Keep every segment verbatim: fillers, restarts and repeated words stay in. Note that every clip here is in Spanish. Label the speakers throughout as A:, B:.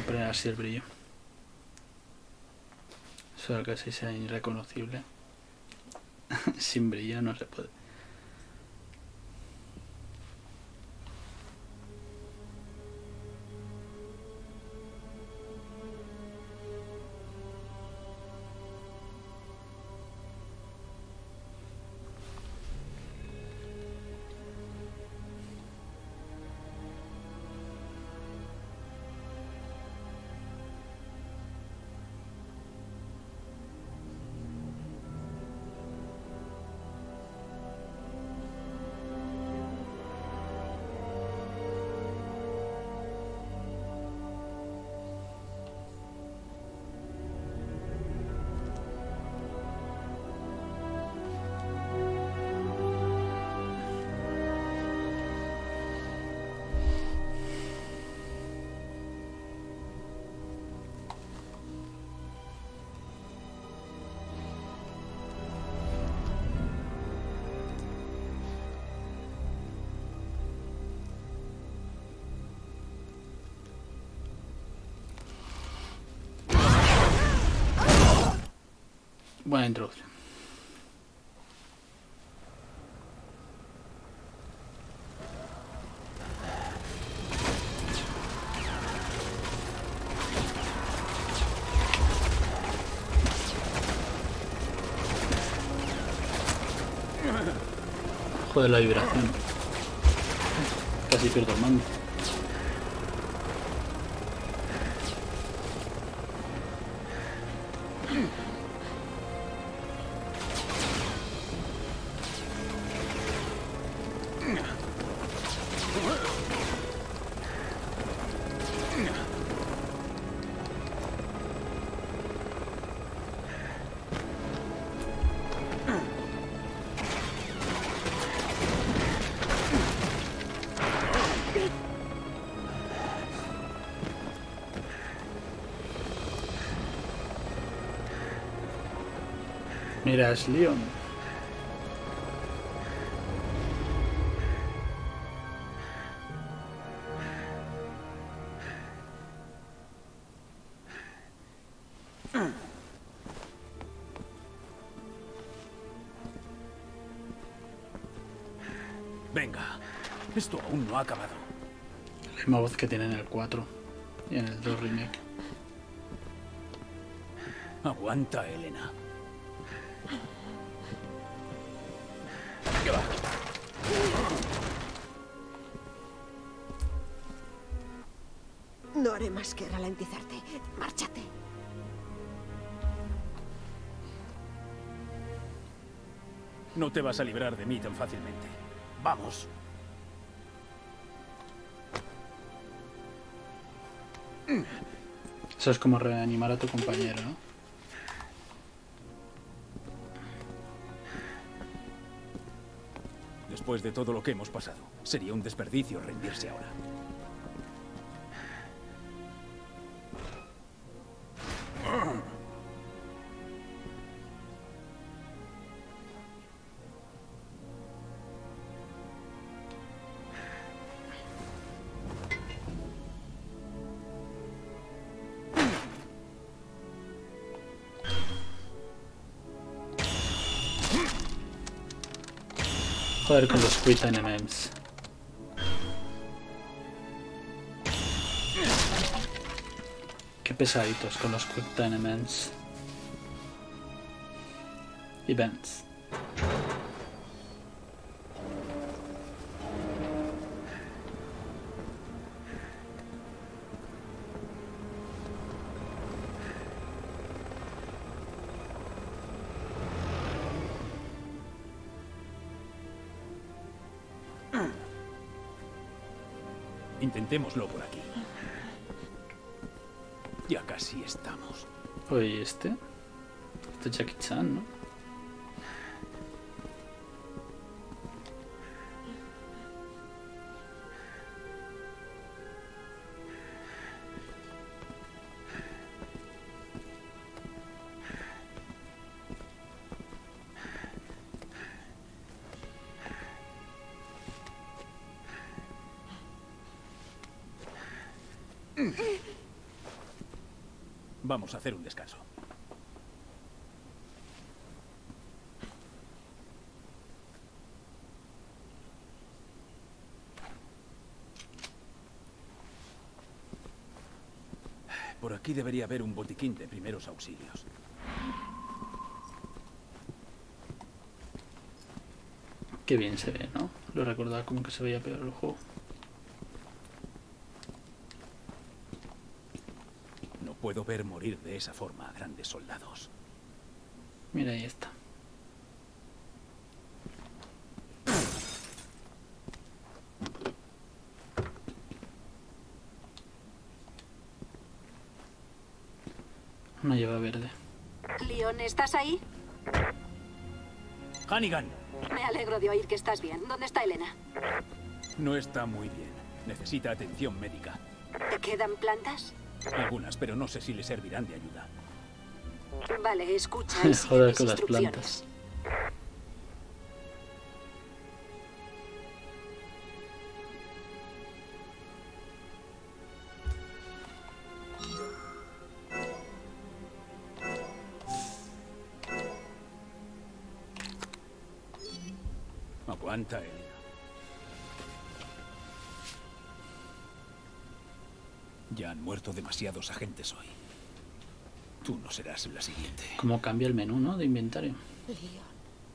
A: poner así el brillo. Solo que así sea irreconocible. Sin brillo no se puede. Buena introducción. Joder, la vibración. Casi pierdo el mando. Mira, es Leon.
B: Venga, esto aún no ha acabado.
A: La misma voz que tiene en el cuatro y en el dos remake.
B: Aguanta, Elena.
C: No haré más que ralentizarte. Márchate.
B: No te vas a librar de mí tan fácilmente. Vamos.
A: Eso es como reanimar a tu compañero, ¿no?
B: Después de todo lo que hemos pasado, sería un desperdicio rendirse ahora.
A: Joder con los Quick Time Events. Qué pesaditos con los Quick Time Events. Events.
B: Intentémoslo por aquí. Ya casi estamos.
A: Oye, este. Este es Jackie Chan, ¿no?
B: Vamos a hacer un descanso. Por aquí debería haber un botiquín de primeros auxilios.
A: Qué bien se ve, ¿no? Lo recordaba como que se veía peor el juego.
B: No puedo ver morir de esa forma a grandes soldados.
A: Mira, ahí está. Una llave verde.
C: Leon, ¿estás ahí?
B: Hannigan,
C: Me alegro de oír que estás bien. ¿Dónde está Elena?
B: no está muy bien. Necesita atención médica.
C: ¿Te quedan plantas?
B: Algunas, pero no sé si le servirán de ayuda.
C: Vale, escucha y sigue
A: Joder
C: mis
A: con las
C: instrucciones.
A: plantas.
B: Aguanta, Elena. Ya han muerto demasiados agentes hoy. Tú no serás la siguiente.
A: Cómo cambia el menú, ¿no? De inventario.
C: Leon.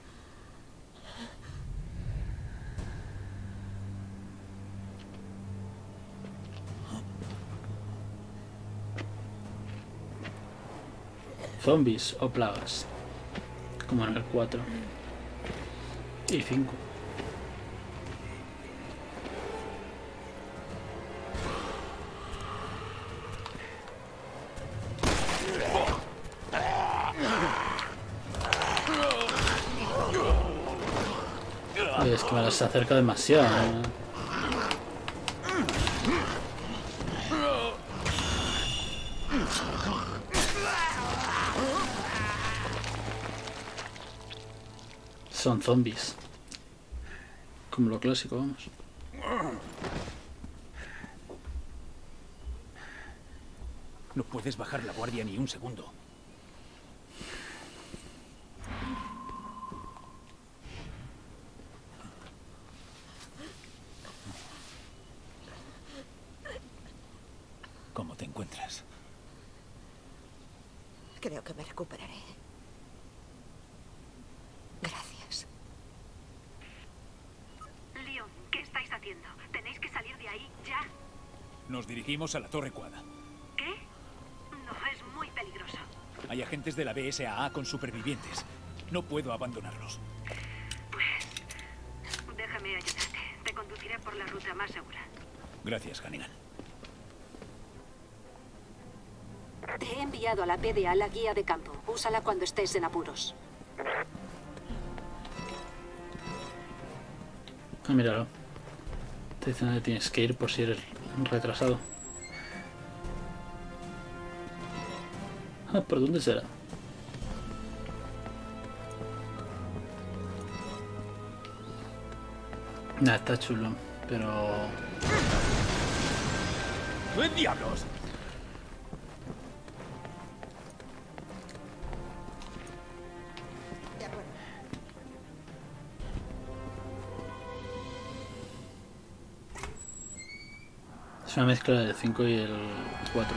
A: Zombies o plagas. Como en el cuatro. Y cinco. Oye, es que me las acerca demasiado, ¿no? Son zombies. Como lo clásico, vamos.
B: No puedes bajar la guardia ni un segundo. ¿Cómo te encuentras?
C: Creo que me recuperaré. Gracias. Leon, ¿qué estáis haciendo? Tenéis que salir de ahí ya.
B: Nos dirigimos a la Torre Quad.
C: ¿Qué? No, es muy peligroso.
B: Hay agentes de la B S A A con supervivientes. No puedo abandonarlos.
C: Pues déjame ayudarte. Te conduciré por la ruta más segura.
B: Gracias, Hannigan.
C: Te he enviado a la P D A la guía de campo. Úsala cuando estés en apuros.
A: Ah, míralo. Te dicen dónde tienes que ir por si eres retrasado. Ah, ¿por dónde será? Nah, está chulo, pero...
B: ¡Qué diablos!
A: Es una mezcla del cinco y el cuatro.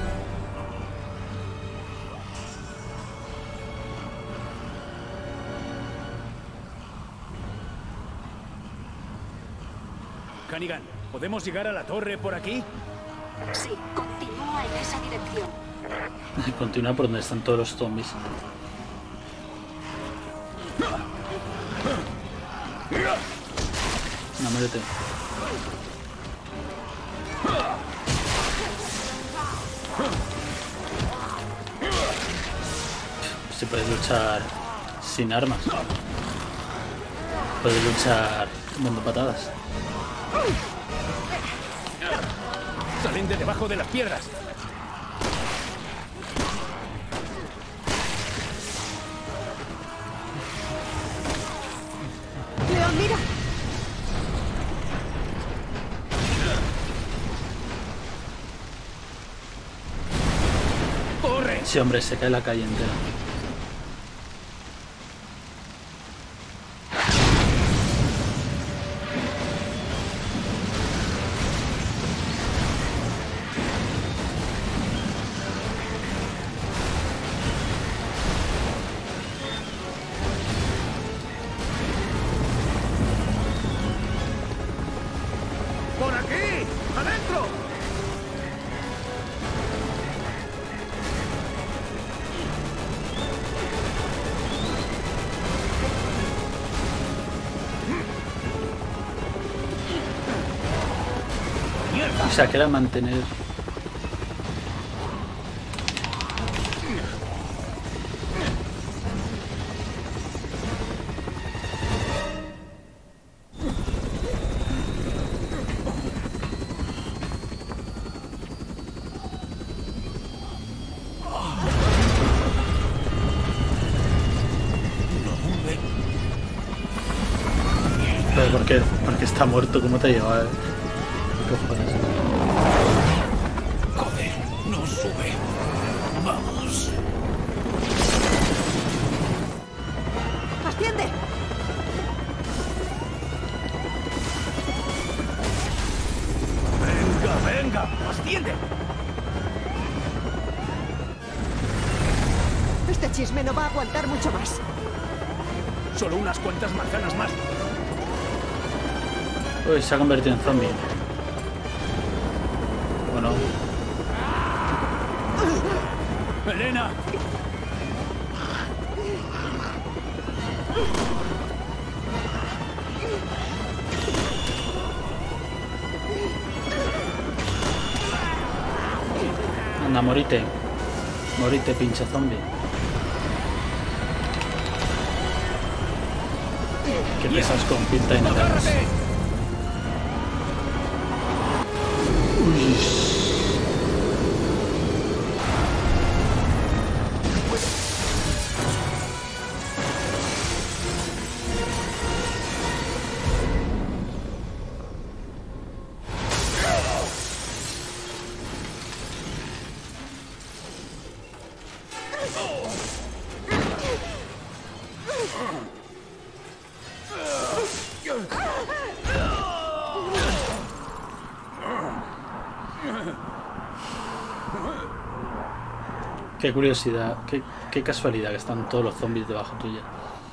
B: Hannigan, ¿podemos llegar a la torre por aquí?
C: Sí, continúa en esa dirección.
A: Continúa por donde están todos los zombies. No, muérete. Se puede luchar sin armas. Puede luchar dando patadas.
B: ¡Salen de debajo de las piedras!
C: Leon, mira.
B: ¡Corre!
A: Sí, hombre, se cae la calle entera.
B: ¡Por aquí! ¡Adentro!
A: O sea, que era mantener... Pero ¿por qué? Porque está muerto, ¿cómo te lleva? Cojones.
B: Joder, no sube. Vamos.
C: ¡Asciende!
B: Venga, venga, asciende.
C: Este chisme no va a aguantar mucho más.
B: Solo unas cuantas manzanas más.
A: Uy, se ha convertido en zombie. Bueno.
B: Elena.
A: Anda, morite. Morite, pinche zombie. ¿Qué pesas con pinta y no te hagas? Uy. Qué curiosidad, qué, qué casualidad que están todos los zombies debajo tuya.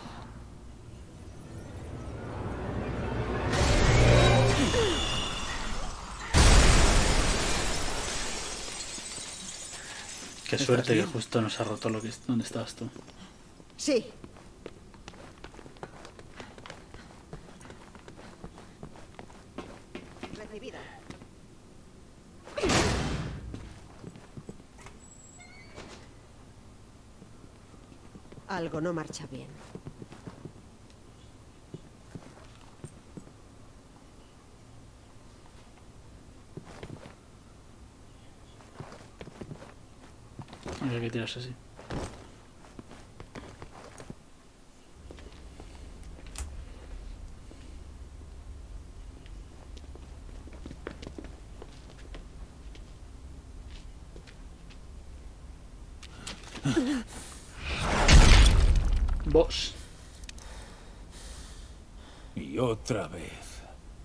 A: Qué suerte que justo nos ha roto lo que donde estabas tú.
C: Sí. Recibido. Algo no marcha bien.
A: Hay que tirarse así. Boss.
B: Y otra vez.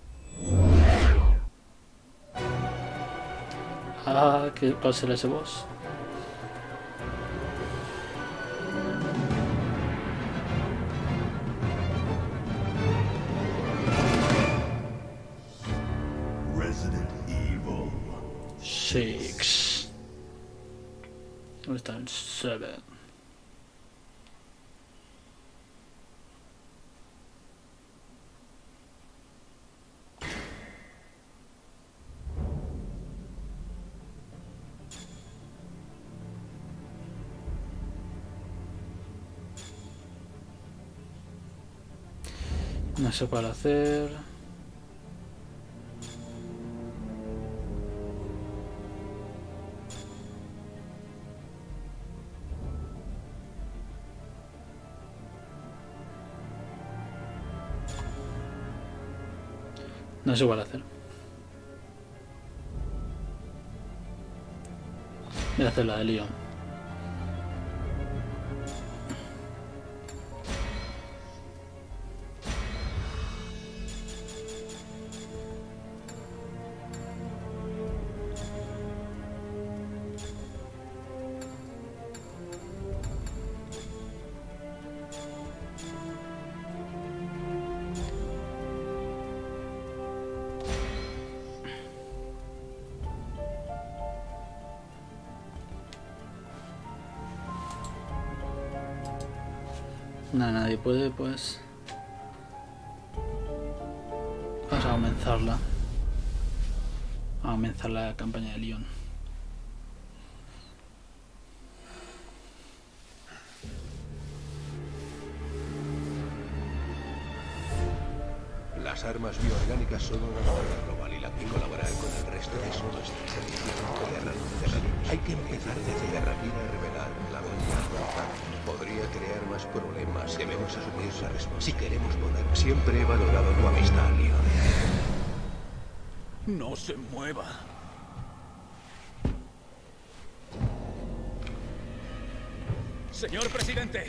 A: Ah, ¿qué, ¿cuál será ese boss?
D: Resident Evil.
A: Six. ¿Dónde está el seven? No sé cuál hacer. No sé cuál hacer. Voy a hacer la de Leon. Nada, nadie puede, pues... Vamos a comenzarla. A comenzar la campaña de Lyon.
E: Las armas bioorgánicas son una novedad global y la que colaborar con el resto de eso nuestra servicio de Hay que empezar desde la rápida a revelar la verdad. Podría crear más problemas. Debemos asumir la responsabilidad. Si queremos poder, siempre he valorado tu amistad, Leon.
B: No se mueva. Señor presidente.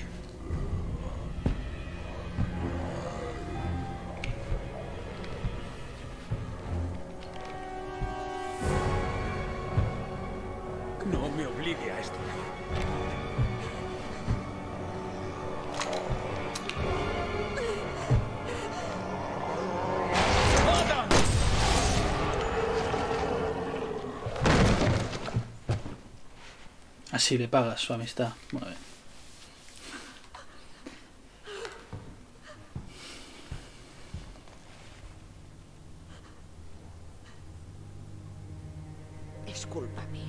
B: No me obligue a esto.
A: Así le pagas su amistad. Muy bien.
F: Es culpa mía.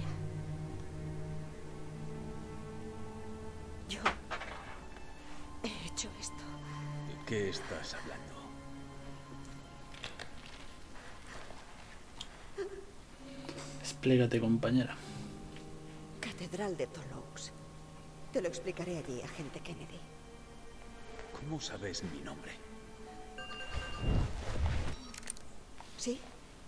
F: Yo he hecho esto.
B: ¿De qué estás hablando?
A: Explícate, compañera.
F: Catedral de Toulouse. Te lo explicaré allí, agente Kennedy.
B: ¿Cómo sabes mi nombre?
F: ¿Sí?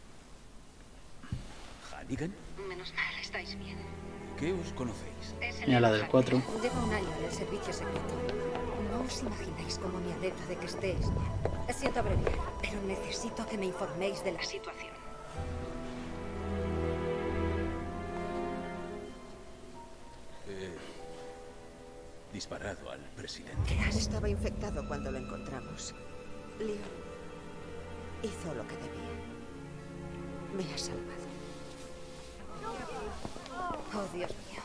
B: ¿Hannigan?
C: Menos mal, estáis bien.
B: ¿Qué os conocéis?
C: Es el
A: Mira la del cuatro.
C: Lleva un año en el servicio secreto. No os imagináis cómo me alegro de que estéis bien. Siento abreviar, pero necesito que me informéis de la situación.
B: Disparado al presidente.
F: Estaba infectado cuando lo encontramos. Leon hizo lo que debía. Me ha salvado.
C: Oh, Dios mío.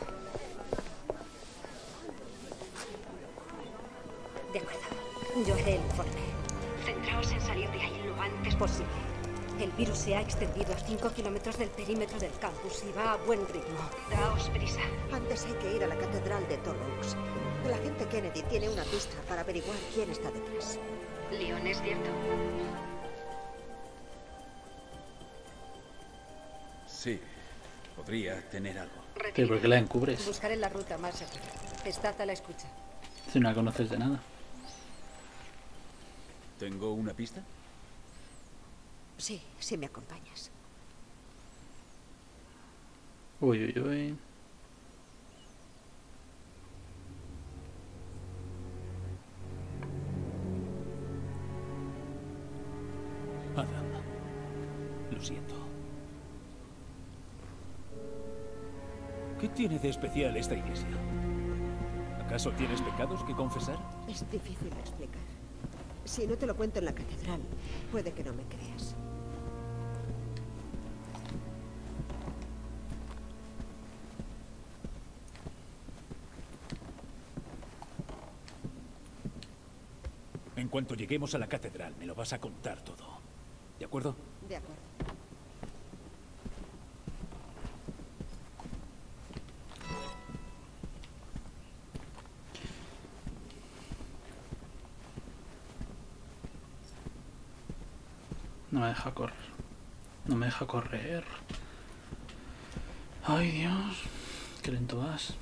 C: De acuerdo. Yo haré el informe. Centraos en salir de ahí lo antes posible. El virus se ha extendido a cinco kilómetros del perímetro del campus y va a buen ritmo. Daos prisa.
F: Antes hay que ir a la Catedral de Toulouse. El agente Kennedy tiene una pista para averiguar quién está detrás.
C: Leon, ¿es cierto?
B: Sí, podría tener algo.
A: ¿Pero por qué la encubres?
C: Buscaré la ruta más segura. Estad a la escucha.
A: Si no la conoces de nada.
B: ¿Tengo una pista?
F: Sí, si me acompañas.
A: Uy, uy, uy.
B: Adam, lo siento. ¿Qué tiene de especial esta iglesia? ¿Acaso tienes pecados que confesar?
F: Es difícil de explicar. Si no te lo cuento en la catedral, puede que no me creas.
B: En cuanto lleguemos a la catedral, me lo vas a contar todo. ¿De acuerdo?
F: De acuerdo.
A: No me deja correr. No me deja correr. Ay, Dios. Qué lento vas.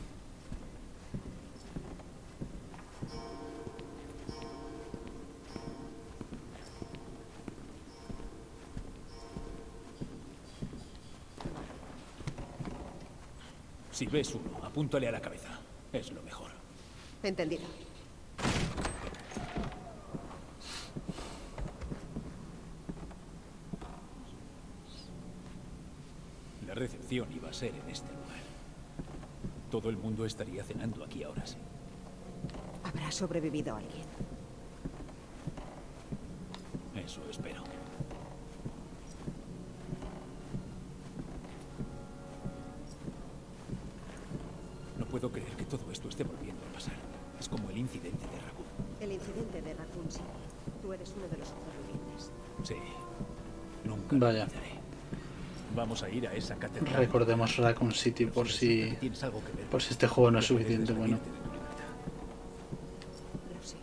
B: Si ves uno, apúntale a la cabeza. Es lo mejor.
F: Entendido.
B: La recepción iba a ser en este lugar. Todo el mundo estaría cenando aquí ahora sí.
F: ¿Habrá sobrevivido alguien?
B: Eso espero. No puedo creer que todo esto esté volviendo a pasar. Es como el incidente de Ragu.
F: El incidente de Raccoon City. Tú eres uno de los supervivientes.
B: Sí. Nunca
A: Vaya.
B: lo olvidaré. Vamos a ir a esa catedral.
A: Recordemos Raccoon City por si,
B: Tienes algo que ver.
A: por si este juego no es suficiente bueno.
F: Lo sé.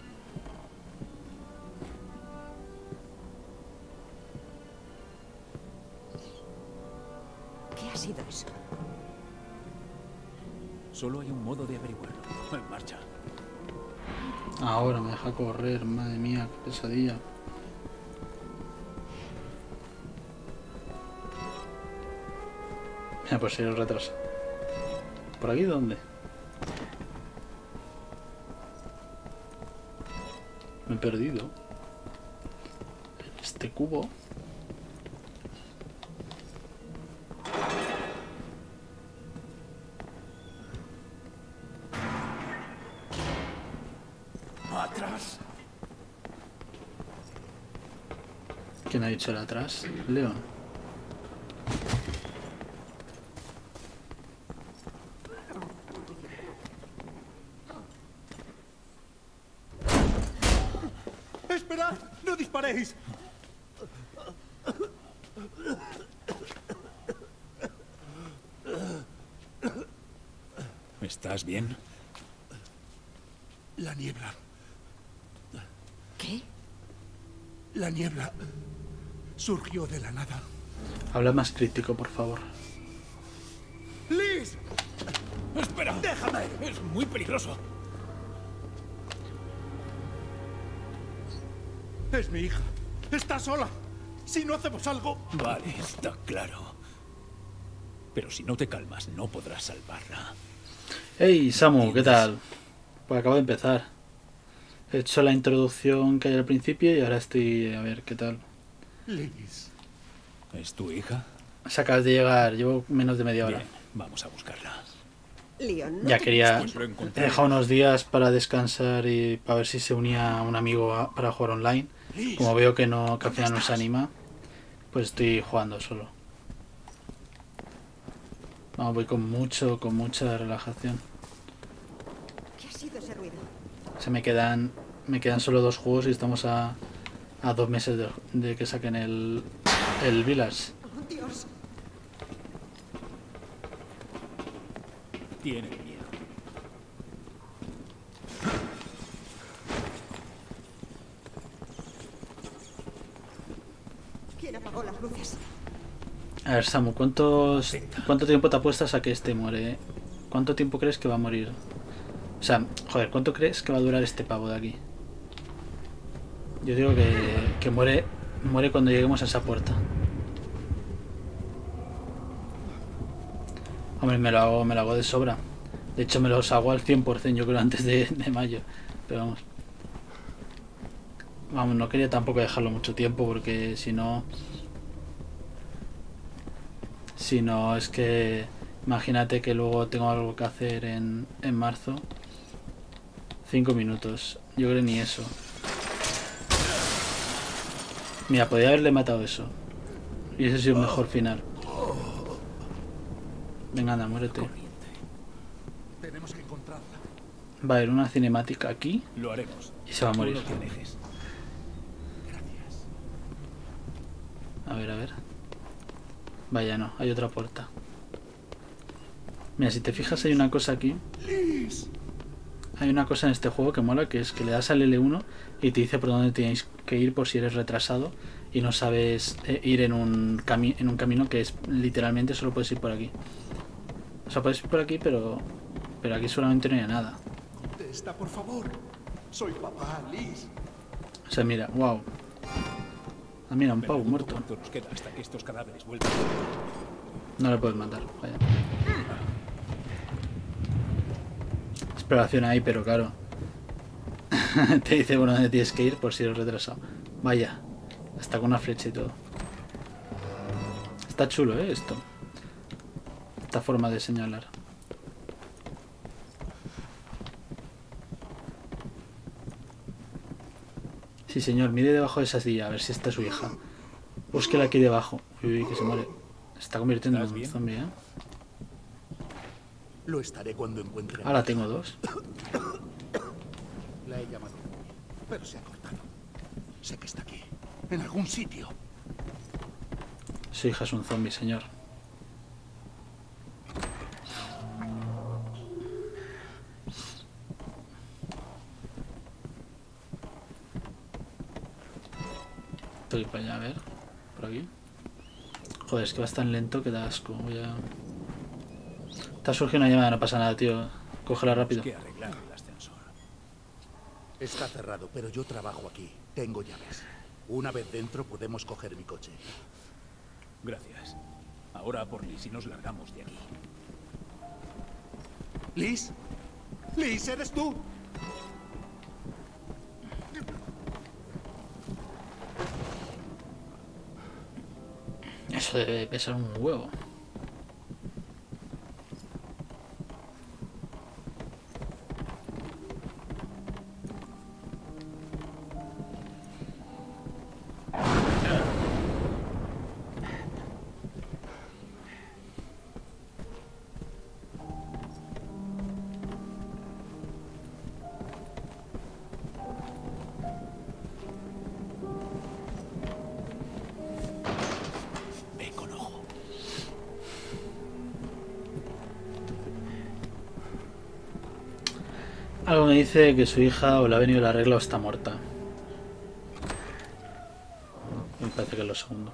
F: ¿Qué ha sido eso?
B: Solo hay un modo de averiguarlo. En marcha.
A: Ahora me deja correr, madre mía, qué pesadilla. Mira, pues ir el retraso. ¿Por aquí dónde? Me he perdido. Este cubo.
B: ¡Atrás!
A: ¿Quién ha dicho el atrás? León.
B: ¡Esperad! ¡No disparéis! ¿Estás bien?
G: La niebla.
F: ¿Qué?
G: La niebla surgió de la nada.
A: Habla más crítico, por favor.
G: ¡Liz!
B: ¡Espera!
G: ¡Déjame!
B: ¡Es muy peligroso!
G: Es mi hija. Está sola. Si no hacemos algo...
B: Vale, está claro. Pero si no te calmas, no podrás salvarla.
A: Hey Samu, ¿qué tal? Pues acabo de empezar. He hecho la introducción que hay al principio y ahora estoy a ver qué tal.
G: Liz.
B: ¿Es tu hija?
A: Se acabas de llegar, llevo menos de media hora.
B: Bien, vamos a buscarla.
F: Leon, no
A: Ya
F: te
A: quería...
B: Pues lo
A: He
B: encontré.
A: dejado unos días para descansar y para ver si se unía un amigo a- para jugar online.
G: Liz.
A: Como veo que no, que al final no se anima, pues estoy jugando solo. Vamos, voy con mucho, con mucha relajación.
F: ¿Qué ha sido ese ruido?
A: Se me quedan, me quedan solo dos juegos y estamos a, a dos meses de, de que saquen el, el Village.
F: ¡Oh, Dios!
B: Tiene miedo.
F: ¿Quién apagó las luces?
A: A ver, Samu, ¿cuántos, ¿cuánto tiempo te apuestas a que este muere? ¿Cuánto tiempo crees que va a morir? O sea, joder, ¿cuánto crees que va a durar este pavo de aquí? Yo digo que, que muere, muere cuando lleguemos a esa puerta. Hombre, me lo hago, me lo hago de sobra. De hecho, me los hago al cien por cien, yo creo, antes de, de mayo. Pero vamos. Vamos, no quería tampoco dejarlo mucho tiempo porque si no... Si no, es que... Imagínate que luego tengo algo que hacer en, en marzo. Cinco minutos. Yo creo ni eso. Mira, podría haberle matado eso. Y ese ha sido un mejor final. Venga, anda, muérete.
G: Tenemos que encontrarla.
A: Va a haber una cinemática aquí
B: Lo haremos.
A: y se va a
B: Tú
A: morir.
B: no te alejes.
G: Gracias.
A: A ver, a ver. Vaya, no, hay otra puerta. Mira, si te fijas hay una cosa aquí.
G: Liz.
A: Hay una cosa en este juego que mola, que es que le das al L uno y te dice por dónde tenéis que ir por si eres retrasado y no sabes eh, ir en un, cami en un camino que es literalmente solo puedes ir por aquí. O sea, puedes ir por aquí, pero pero aquí solamente no hay nada.
G: Contesta, por favor. Soy papá, Liz.
A: O sea, mira, wow. Ah, mira, un
B: Me
A: pavo
B: pregunto
A: muerto.
B: cuánto nos queda hasta que estos cadáveres vuelvan.
A: No le puedes matar, vaya. Exploración ahí, pero claro. Te dice por dónde tienes que ir por si eres retrasado. Vaya, hasta con una flecha y todo. Está chulo, ¿eh? Esto. Esta forma de señalar. Sí, señor, mire debajo de esa silla, a ver si está su hija. Búsquela aquí debajo. Uy, uy, que se muere. Se está convirtiendo en
B: ¿Estás
A: un
B: bien?
A: zombie, ¿eh?
G: Lo estaré cuando encuentre a
A: Ahora
G: mi
A: tengo
G: hija.
A: dos.
G: La he llamado. pero se ha cortado. Sé que está aquí, en algún sitio.
A: Su hija es un zombie, señor. Estoy para allá, a ver. Por aquí. Joder, es que vas tan lento que da asco. Voy a... Te ha surgido una llamada, no pasa nada, tío. Cógela rápido.
B: Tenemos que arreglar el ascensor.
G: Está cerrado, pero yo trabajo aquí. Tengo llaves. Una vez dentro podemos coger mi coche.
B: Gracias. Ahora a por Liz y nos largamos de aquí.
G: ¿Liz? ¿Liz, eres tú?
A: Eso debe pesar un huevo. Algo me dice que su hija o le ha venido la regla o está muerta. Me parece que es lo segundo.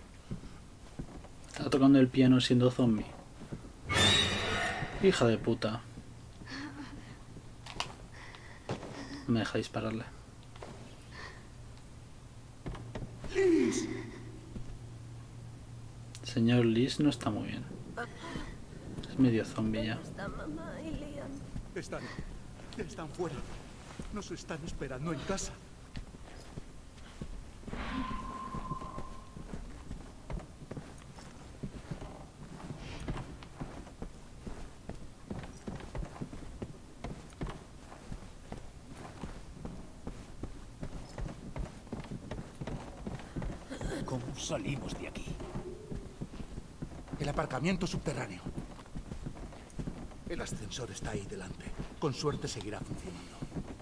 A: Está tocando el piano siendo zombie. Hija de puta. No me deja dispararle. Señor Liz no está muy bien. Es medio zombie ya.
G: Están... Están fuera. Nos están esperando en casa.
B: ¿Cómo salimos de aquí?
G: El aparcamiento subterráneo. El ascensor está ahí delante. Con suerte seguirá funcionando.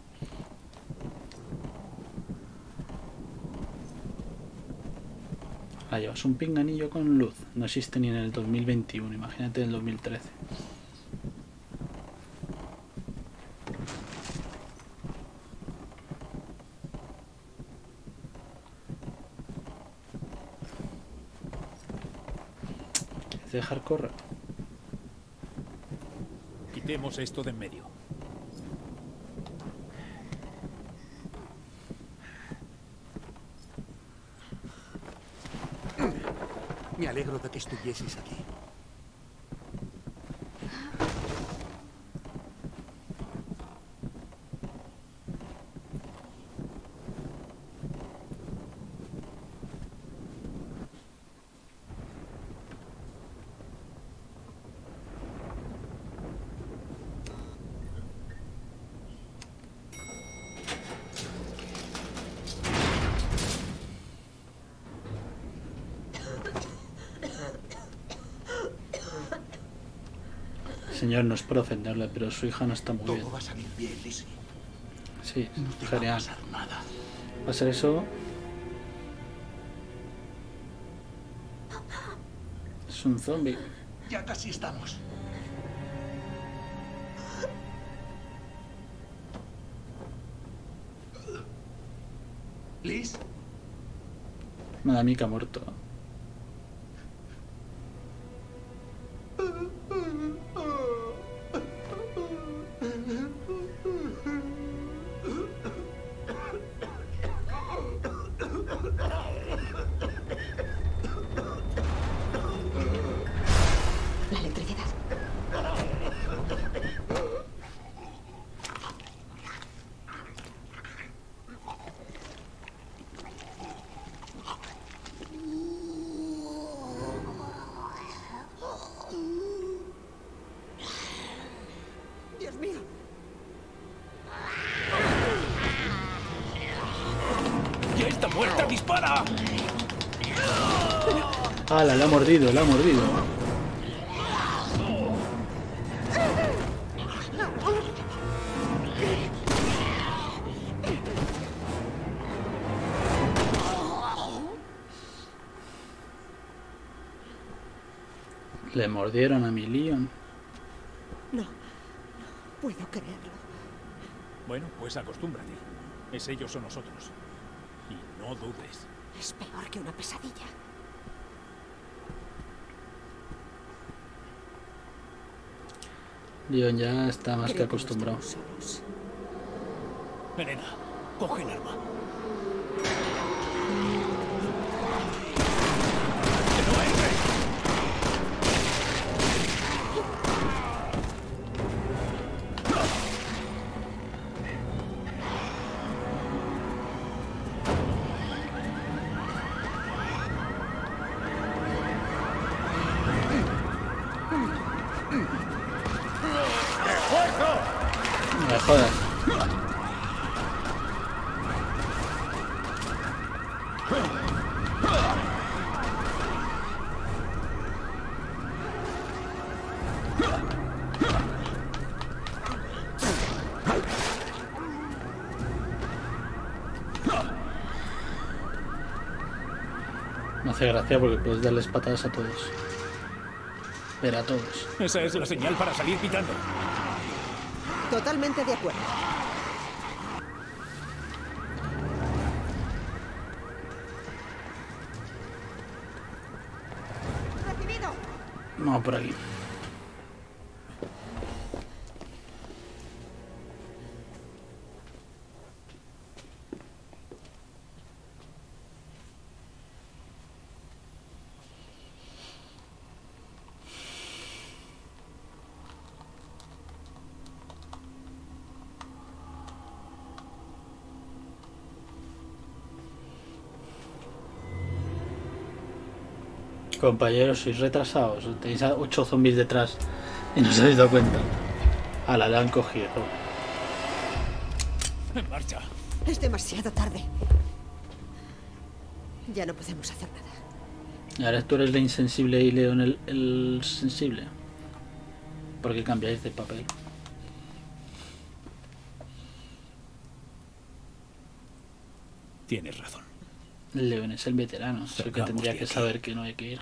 A: Ah, llevas un pinganillo con luz. No existe ni en el dos mil veintiuno, imagínate en el dos mil trece. ¿Quieres dejar correr?
B: Quitemos esto de en medio.
G: Me alegro de que estuvieseis aquí.
A: Señor, no es por ofenderle, pero su hija no está muy bien.
G: Todo va a salir bien, Lizzie.
A: Sí,
G: No te va a
A: genial.
G: pasar nada.
A: Va a ser eso. Es un zombie.
G: Ya casi estamos. ¿Liz?
A: Madame que ha muerto.
C: La electricidad.
F: Dios mío.
B: ¡Ya está muerta! ¡Dispara!
A: ¡Ah, la ha mordido, la ha mordido! Le mordieron a mi Leon.
F: No, no puedo creerlo.
B: Bueno, pues acostúmbrate. Es ellos o nosotros. Y no dudes.
F: Es peor que una pesadilla.
A: Leon ya está más
F: Creo
A: que acostumbrado.
F: no estamos solos.
B: Elena, coge el arma. ¡Que no entre!
A: No me jodas. Me hace gracia porque puedes darles patadas a todos. Pero a todos.
B: Esa es la señal para salir pitando.
F: Totalmente de acuerdo. ¡Recibido!
A: Vamos por aquí. Compañeros, sois retrasados. Tenéis a ocho zombies detrás y no os habéis dado cuenta. A la le han cogido.
B: En marcha.
F: Es demasiado tarde. Ya no podemos hacer nada.
A: Y ahora tú eres la insensible y Leon el, el sensible. ¿Por qué cambiáis de papel?
B: Tienes razón.
A: Leon es el veterano, es el que
B: Salgamos
A: tendría
B: de
A: que
B: aquí.
A: saber que no hay que ir.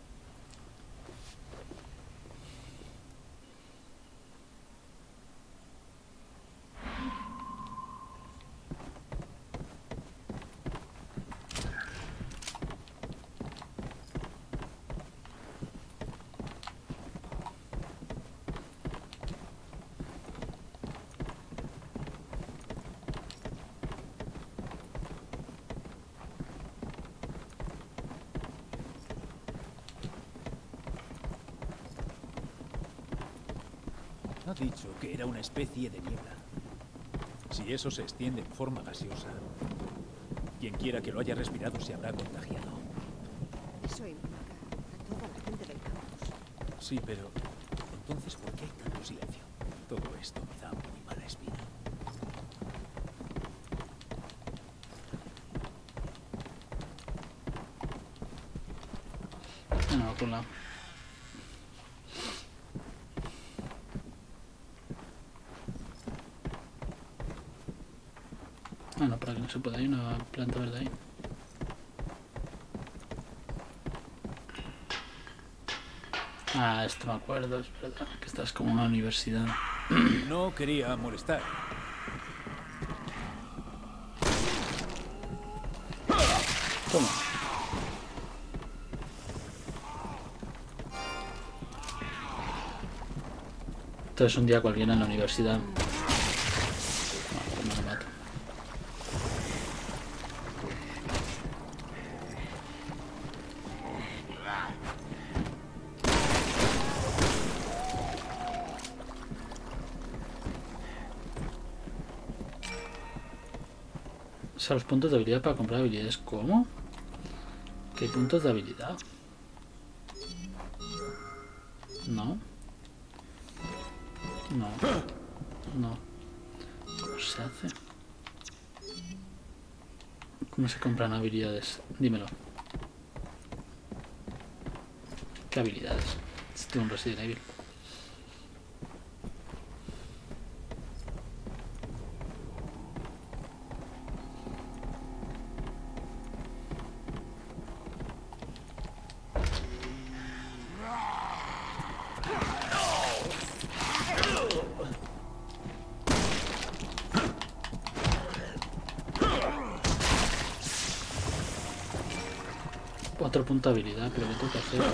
B: Ha dicho que era una especie de niebla. Si eso se extiende en forma gaseosa, quien quiera que lo haya respirado se habrá contagiado.
F: Eso implica a toda la gente del campus.
B: Sí, pero entonces, ¿por qué hay tanto silencio? Todo esto me da muy mala espina.
A: No, por la... Ah, no, por aquí no se puede. Hay una planta verde ahí. Ah, esto me acuerdo, es verdad. Que estás como en una universidad.
B: No quería molestar.
A: Toma. Entonces un día cualquiera en la universidad. No, pues no lo mato. O sea, los puntos de habilidad para comprar habilidades. ¿Cómo? ¿Qué puntos de habilidad? No. No. No. ¿Cómo se hace? ¿Cómo se compran habilidades? Dímelo. ¿Qué habilidades? Estoy un Resident Evil. Otro punto de habilidad, pero ¿qué tengo que hacer?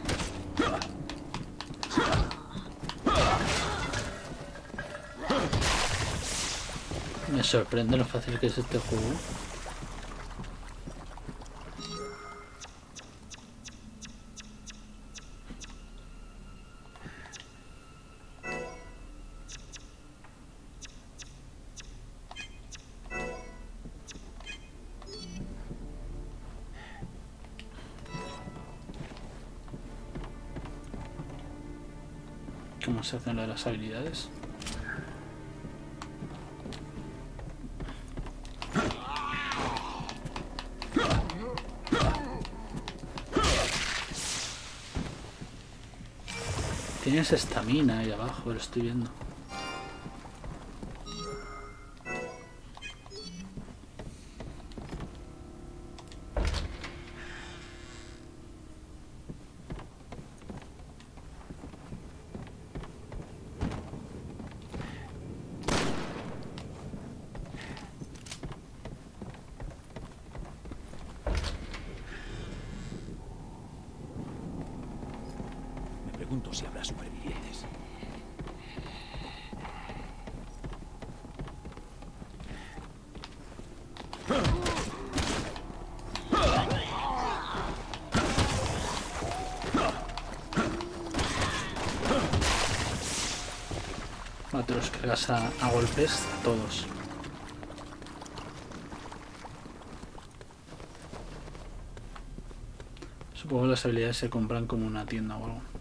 A: Me sorprende lo fácil que es este juego. ¿Cómo se hacen lo de las habilidades? Tienes estamina ahí abajo, lo estoy viendo.
B: Pregunto si habrá supervivientes.
A: Ah, te los cargas a, a golpes todos. Supongo que las habilidades se compran como una tienda o algo.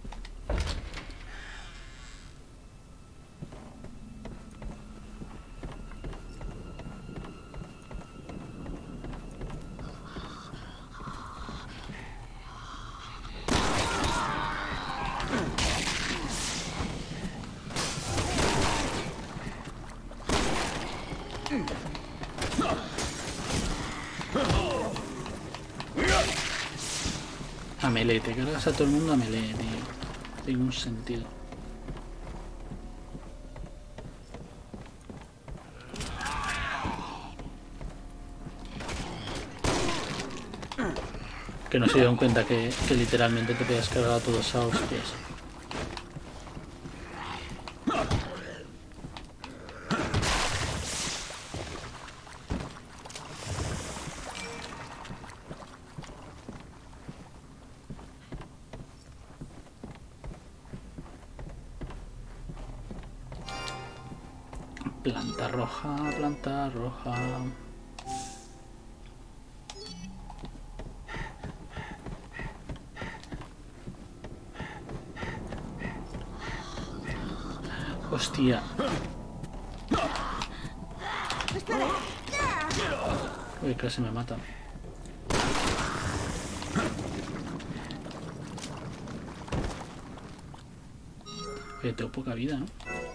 A: A melee, te cargas a todo el mundo a melee, tío. No tiene ningún sentido. Que no se dieron cuenta que, que literalmente te podías cargar a todos a hostias. Planta roja, planta roja. Hostia. Uy, casi me mata. Oye, tengo poca vida, ¿no?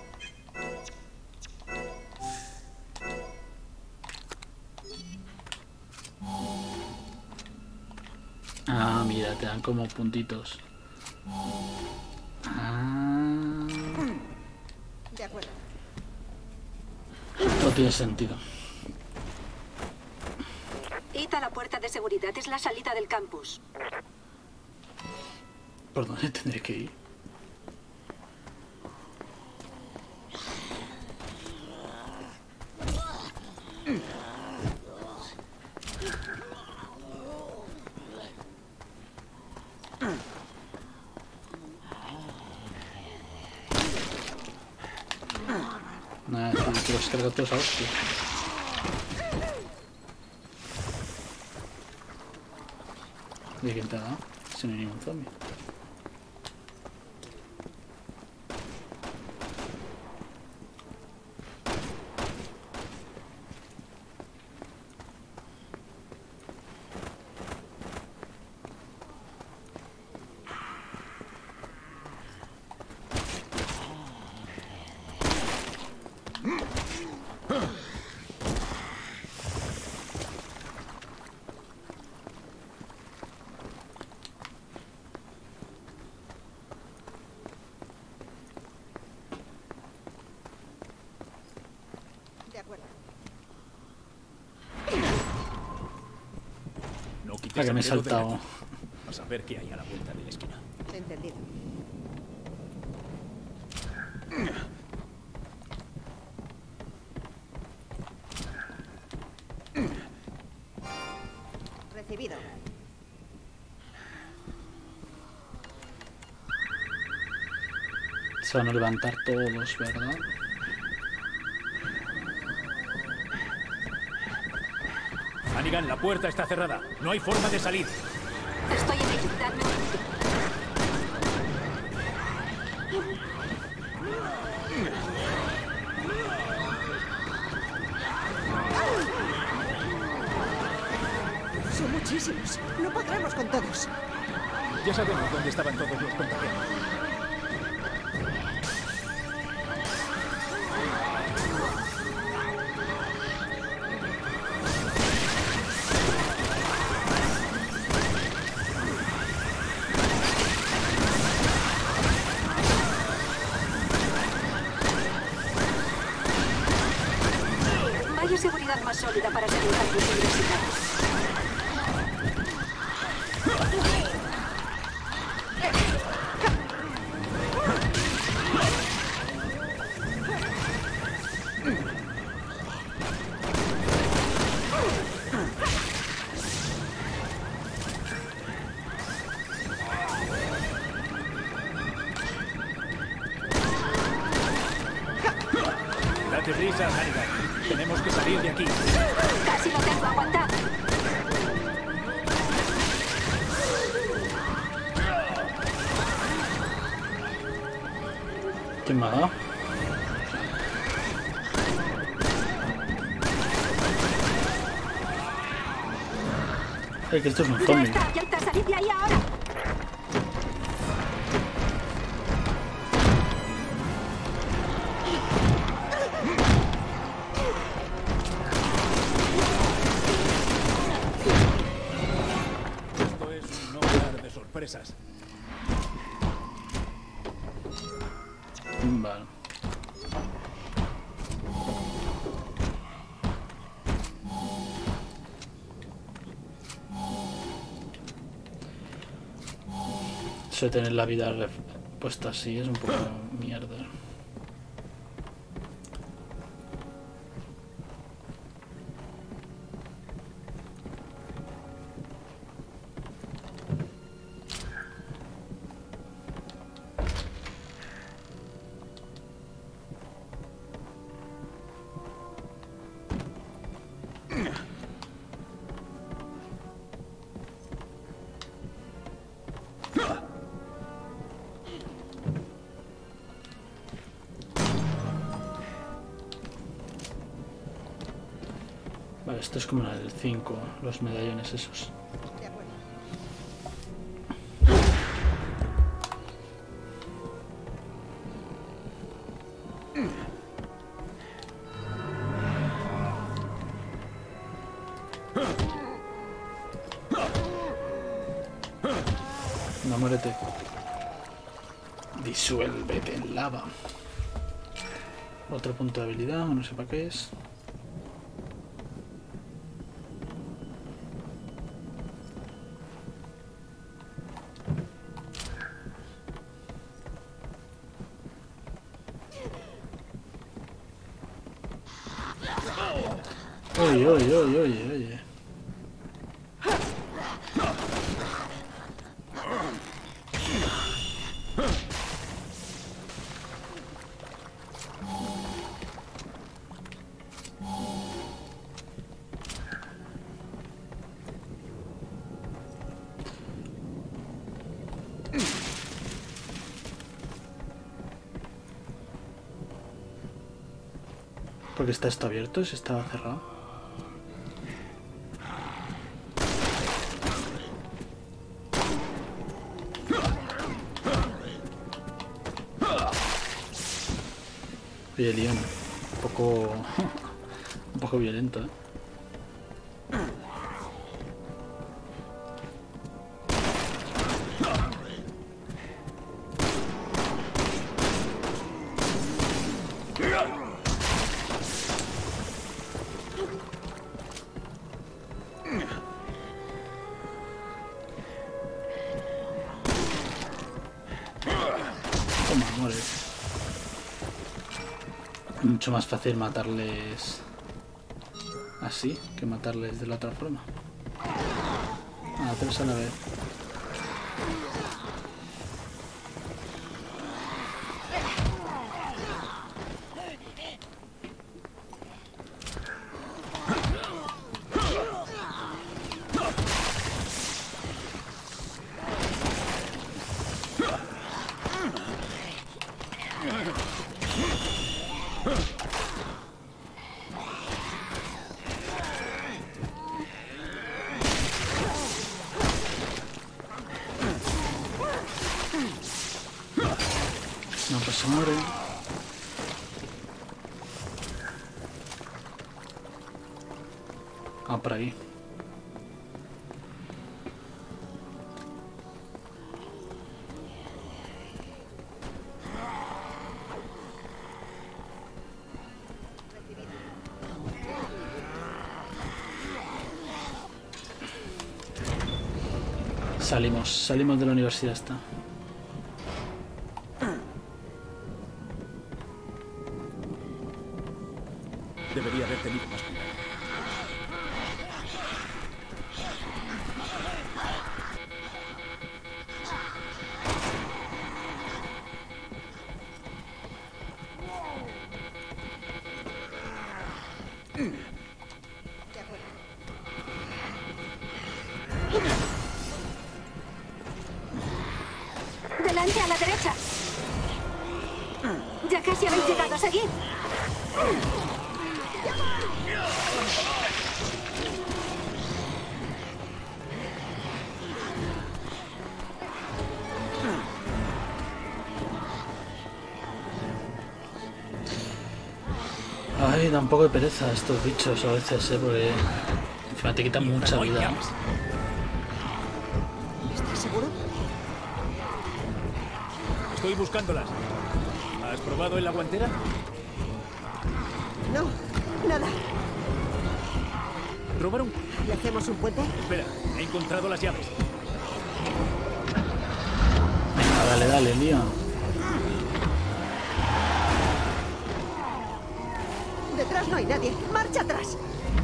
A: Ah, mira, te dan como puntitos. Ah.
F: De acuerdo.
A: No tiene sentido.
C: Id a la puerta de seguridad, es la salida del campus.
A: ¿Por dónde tendré que ir? Nada, te los cargas todos a hostia. ¿De quién te ha dado? Si no hay ningún zombie.
F: De acuerdo.
B: No quites
A: La que me he
B: el dedo de la
A: saltado.
B: aquí. a saber qué hay a la vuelta de la esquina.
F: Entendido. Recibido.
A: Se van a levantar todos, ¿verdad?
B: Hannigan, la puerta está cerrada. No hay forma de salir.
C: Estoy en ello. Dadme un minuto.
F: Son muchísimos. No podremos con todos.
B: Ya sabemos dónde estaban todos los contagiados.
C: Vaya seguridad más sólida para salir al universitario.
B: Date prisa, Hannigan. Tenemos que salir de aquí.
C: Casi lo tengo. Aguantad.
A: ¿Quién me ha dado? Ay, que esto es un
C: Ya
A: zombie.
C: está, ya está. Salid de ahí ahora.
B: Esto es un no parar de sorpresas.
A: Vale. Eso de tener la vida ref- puesta así es un poco mierda. Vale, esto es como en el cinco, los medallones esos.
F: De acuerdo.
A: No, muérete. Disuélvete en lava. Otro punto de habilidad, no sé para qué es. Oye, oye, oye, oye, oye. ¿Por qué está esto abierto? Si estaba cerrado. Oye, Leon, un poco... un poco violento, ¿eh? mucho más fácil matarles así que matarles de la otra forma. Ah, tres a la vez. No, pues se muere. Ah, por ahí. Salimos, salimos de la universidad esta.
B: Debería haber tenido más cuidado.
C: Delante, a la derecha. Ya casi habéis llegado. Seguid.
A: Ay, da un poco de pereza estos bichos a veces, ¿eh? Porque encima te quitan mucha vida.
F: ¿Estás seguro?
B: Estoy buscándolas. ¿Has probado en la guantera?
F: No, nada.
B: ¿Robaron?
F: ¿Le hacemos un puente?
B: Espera, he encontrado las llaves.
A: Venga, dale, dale, lío.
F: Detrás no hay nadie. ¡Marcha atrás!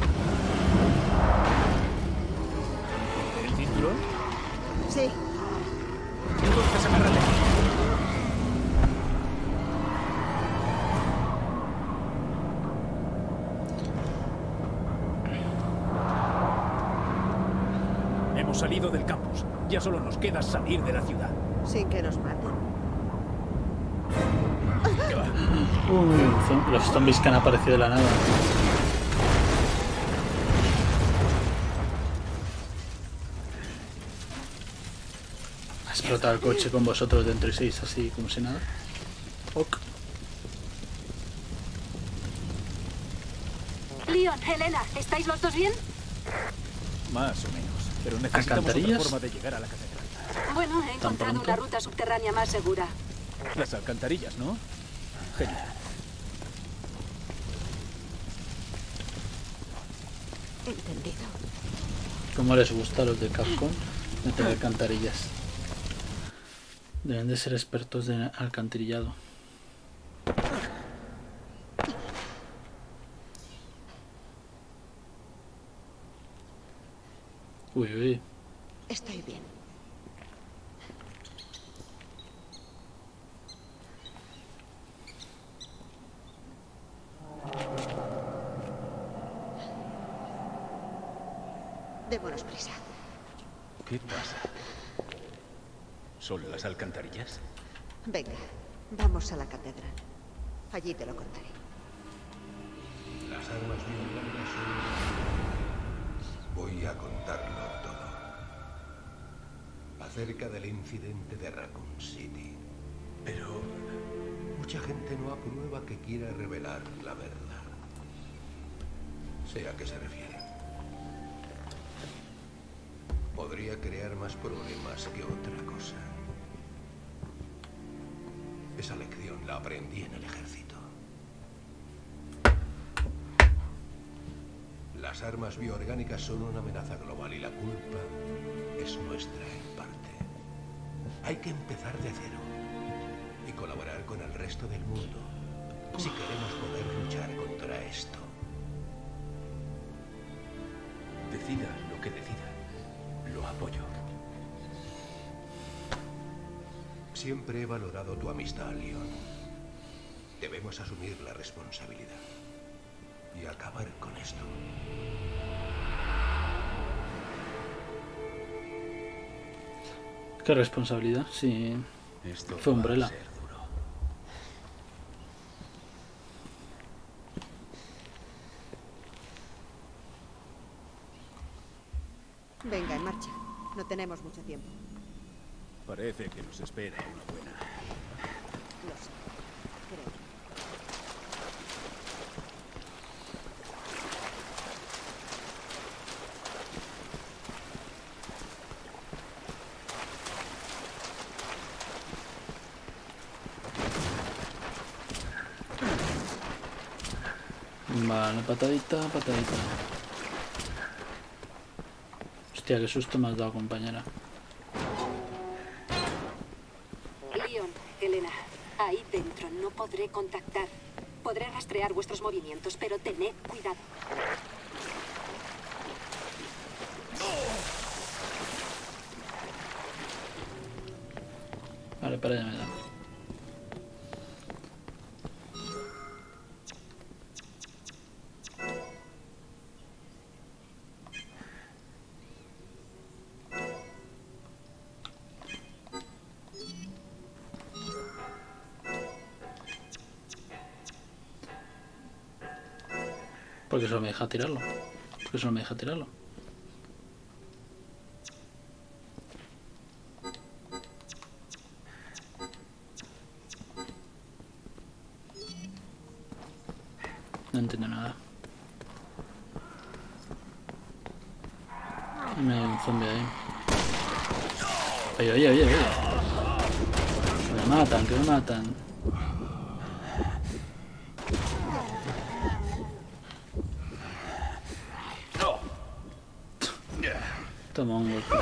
B: ¿El cinturón?
F: Sí.
B: Entonces agárrale. Hemos salido del campus. Ya solo nos queda salir de la ciudad.
F: Sin que nos maten.
B: ¿Qué va?
A: Uy, los zombies que han aparecido de la nada. Ha explotado el coche con vosotros dentro y seis así como si nada. Ok.
C: Leon, Helena, ¿estáis los dos bien?
B: Más o menos. Pero necesitamos otra
A: ¿Alcantarillas?
B: forma de llegar a la catedral.
C: Bueno, he
A: ¿Tan
C: encontrado
A: pronto?
C: una ruta subterránea más segura.
B: Las alcantarillas, ¿no? Genial.
F: Entendido.
A: ¿Cómo les gusta a los de Capcom meter alcantarillas? Deben de ser expertos de alcantarillado. Uy, uy.
F: Estoy bien. Démonos prisa.
B: ¿Qué pasa? ¿Son las alcantarillas?
F: Venga, vamos a la catedral. Allí te lo contaré.
E: Las armas biológicas son... Voy a contarlo todo. Acerca del incidente de Raccoon City. Pero mucha gente no aprueba que quiera revelar la verdad. Sé a qué se refiere. Podría crear más problemas que otra cosa. Esa lección la aprendí en el ejército. Las armas bioorgánicas son una amenaza global y la culpa es nuestra en parte. Hay que empezar de cero y colaborar con el resto del mundo si queremos poder luchar contra esto.
B: Decida lo que decida. Lo apoyo.
E: Siempre he valorado tu amistad, Leon. Debemos asumir la responsabilidad y acabar con esto.
A: ¿Qué responsabilidad? Sí.
B: Esto
A: Fue
B: va a
A: Umbrella.
B: ser duro.
F: Venga, en marcha. No tenemos mucho tiempo.
B: Parece que nos espera una buena.
F: Lo sé. Creo.
A: Vale, patadita, patadita. Hostia, qué susto me has dado, compañera.
C: Leon, Helena, ahí dentro no podré contactar. Podré rastrear vuestros movimientos, pero tened cuidado.
A: Vale, para allá me da. Porque solo me deja tirarlo. Porque solo me deja tirarlo. No entiendo nada. Me hay un zombie ahí. Oye, oye, oye, oye. Que me matan, que me matan. Toma un golpe.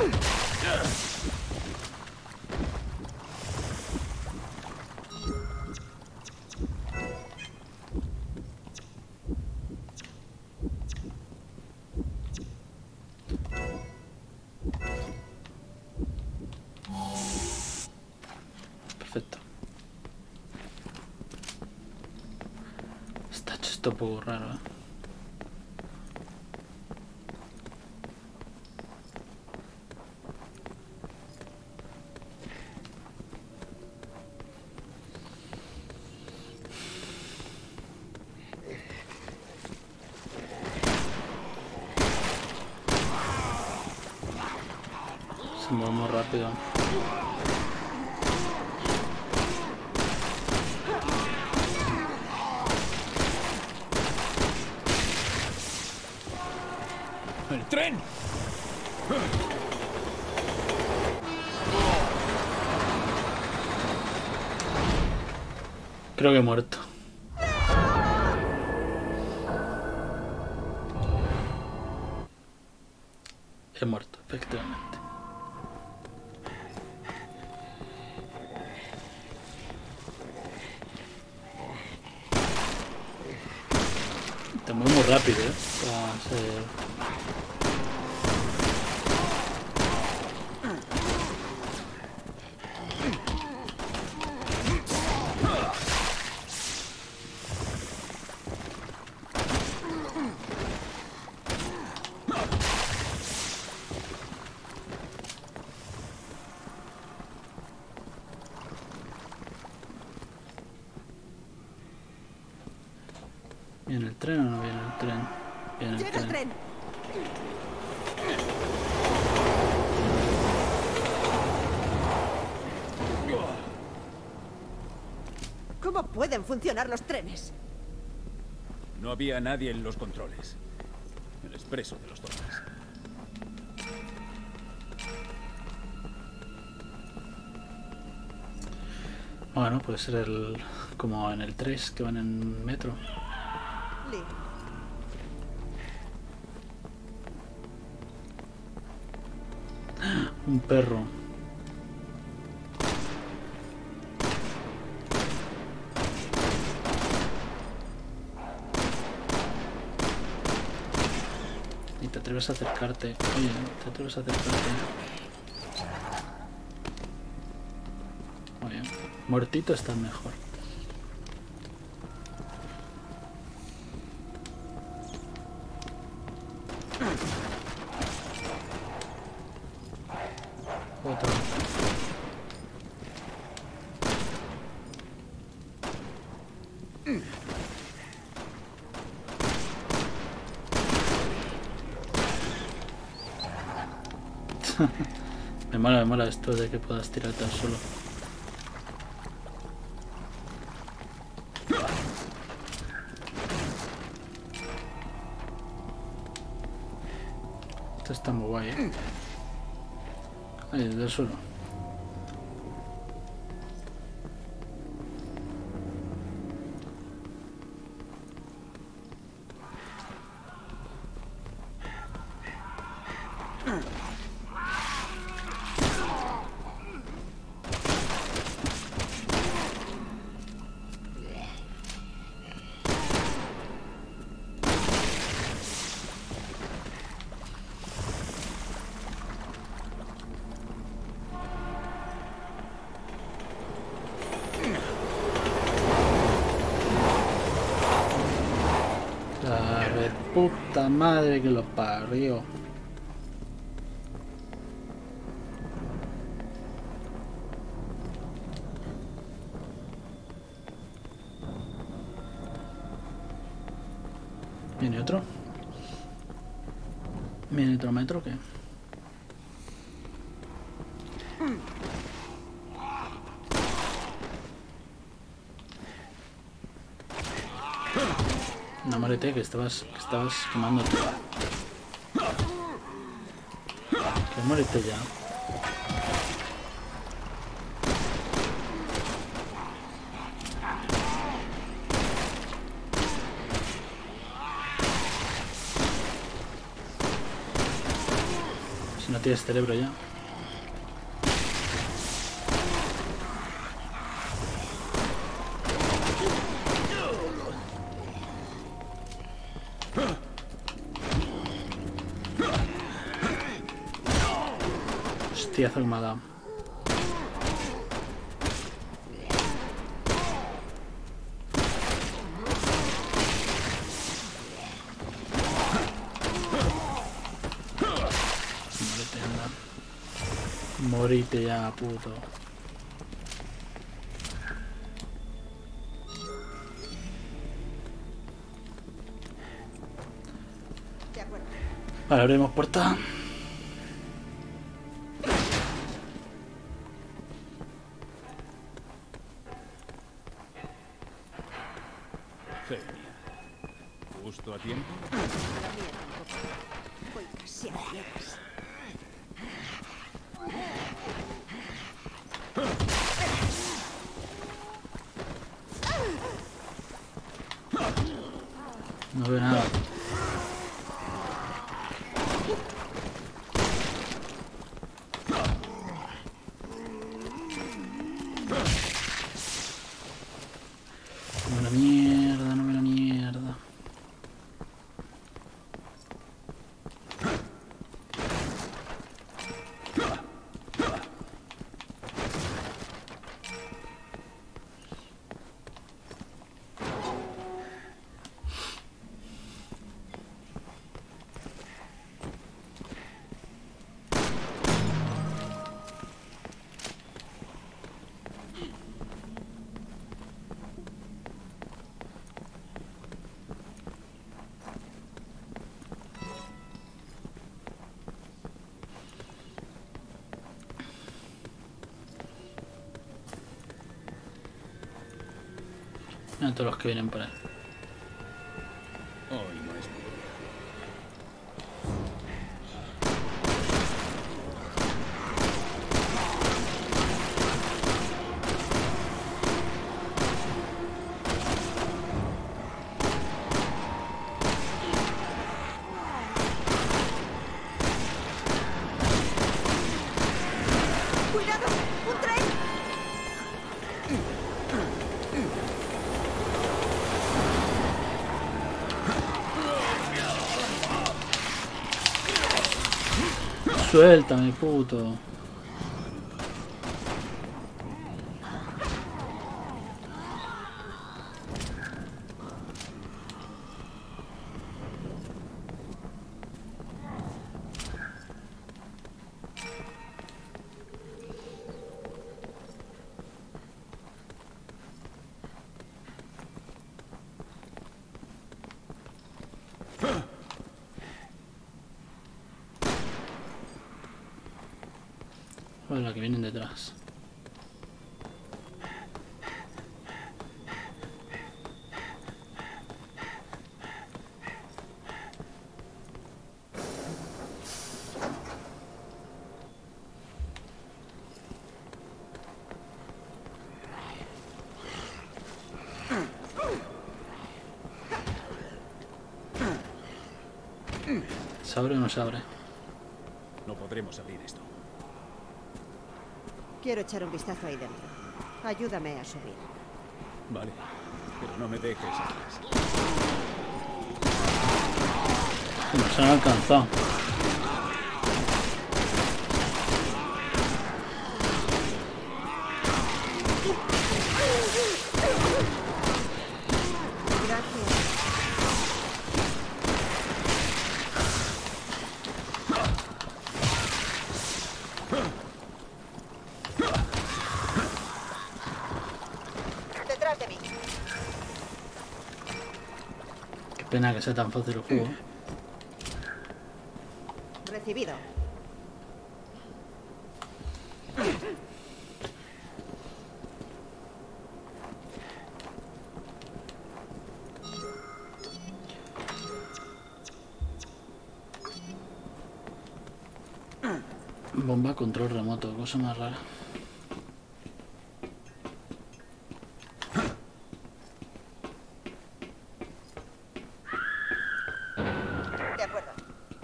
A: Perfecto. Está hecho esto un poco raro, ¿eh? Se mueve muy rápido.
B: ¡El tren!
A: Creo que he muerto. He muerto, efectivamente. Te mueves muy rápido, ¿eh? Para ser... ¿Viene el tren o no viene el tren? Viene el
F: ¡Llega el
A: tren.
F: tren! ¿Cómo pueden funcionar los trenes?
B: No había nadie en los controles. El expreso de los dones.
A: Bueno, puede ser el... como en el tres, que van en metro.
F: Lee,
A: Un perro. Y te atreves a acercarte. Oye, te atreves a acercarte. Muy bien. Muertito está mejor. Otro. Me mola, me mola esto de que puedas tirarte al suelo. Esto está muy guay, ¿eh? Ahí, desde el suelo. Puta madre que lo parió. ¿Viene otro? ¿Viene otro metro o qué? No, muérete, que estabas, que estabas quemándote. Que muérete ya. Si no tienes cerebro ya. Hostiazo que me ha dado. Morite, anda. Morite ya, puto. Vale, abrimos puerta.
B: ¿Justo a tiempo?
C: Voy casi a ciegas.
A: No veo nada. No veo la mierda, no veo la mierda. Mira todos los que vienen por ahí.
B: Hoy no es mi día.
F: ¡Cuidado! ¡Un tren!
A: Suéltame, puto. Hola, que vienen detrás. ¿Se abre o no se abre?
B: No podremos abrir esto.
F: Quiero echar un vistazo ahí dentro. Ayúdame a subir.
B: Vale, pero no me dejes atrás.
A: Nos han alcanzado.
F: Detrás de mí.
A: Qué pena que sea tan fácil el juego.
F: Recibido.
A: Bomba control remoto, cosa más rara.
F: De acuerdo.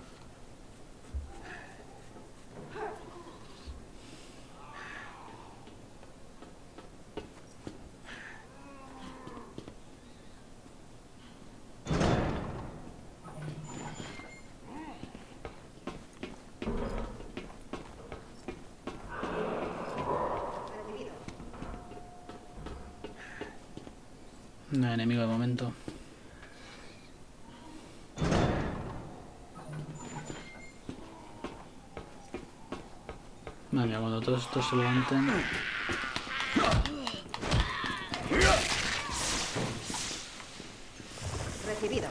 A: No hay enemigo de momento. Madre mía, cuando todos estos se levanten.
F: Recibido.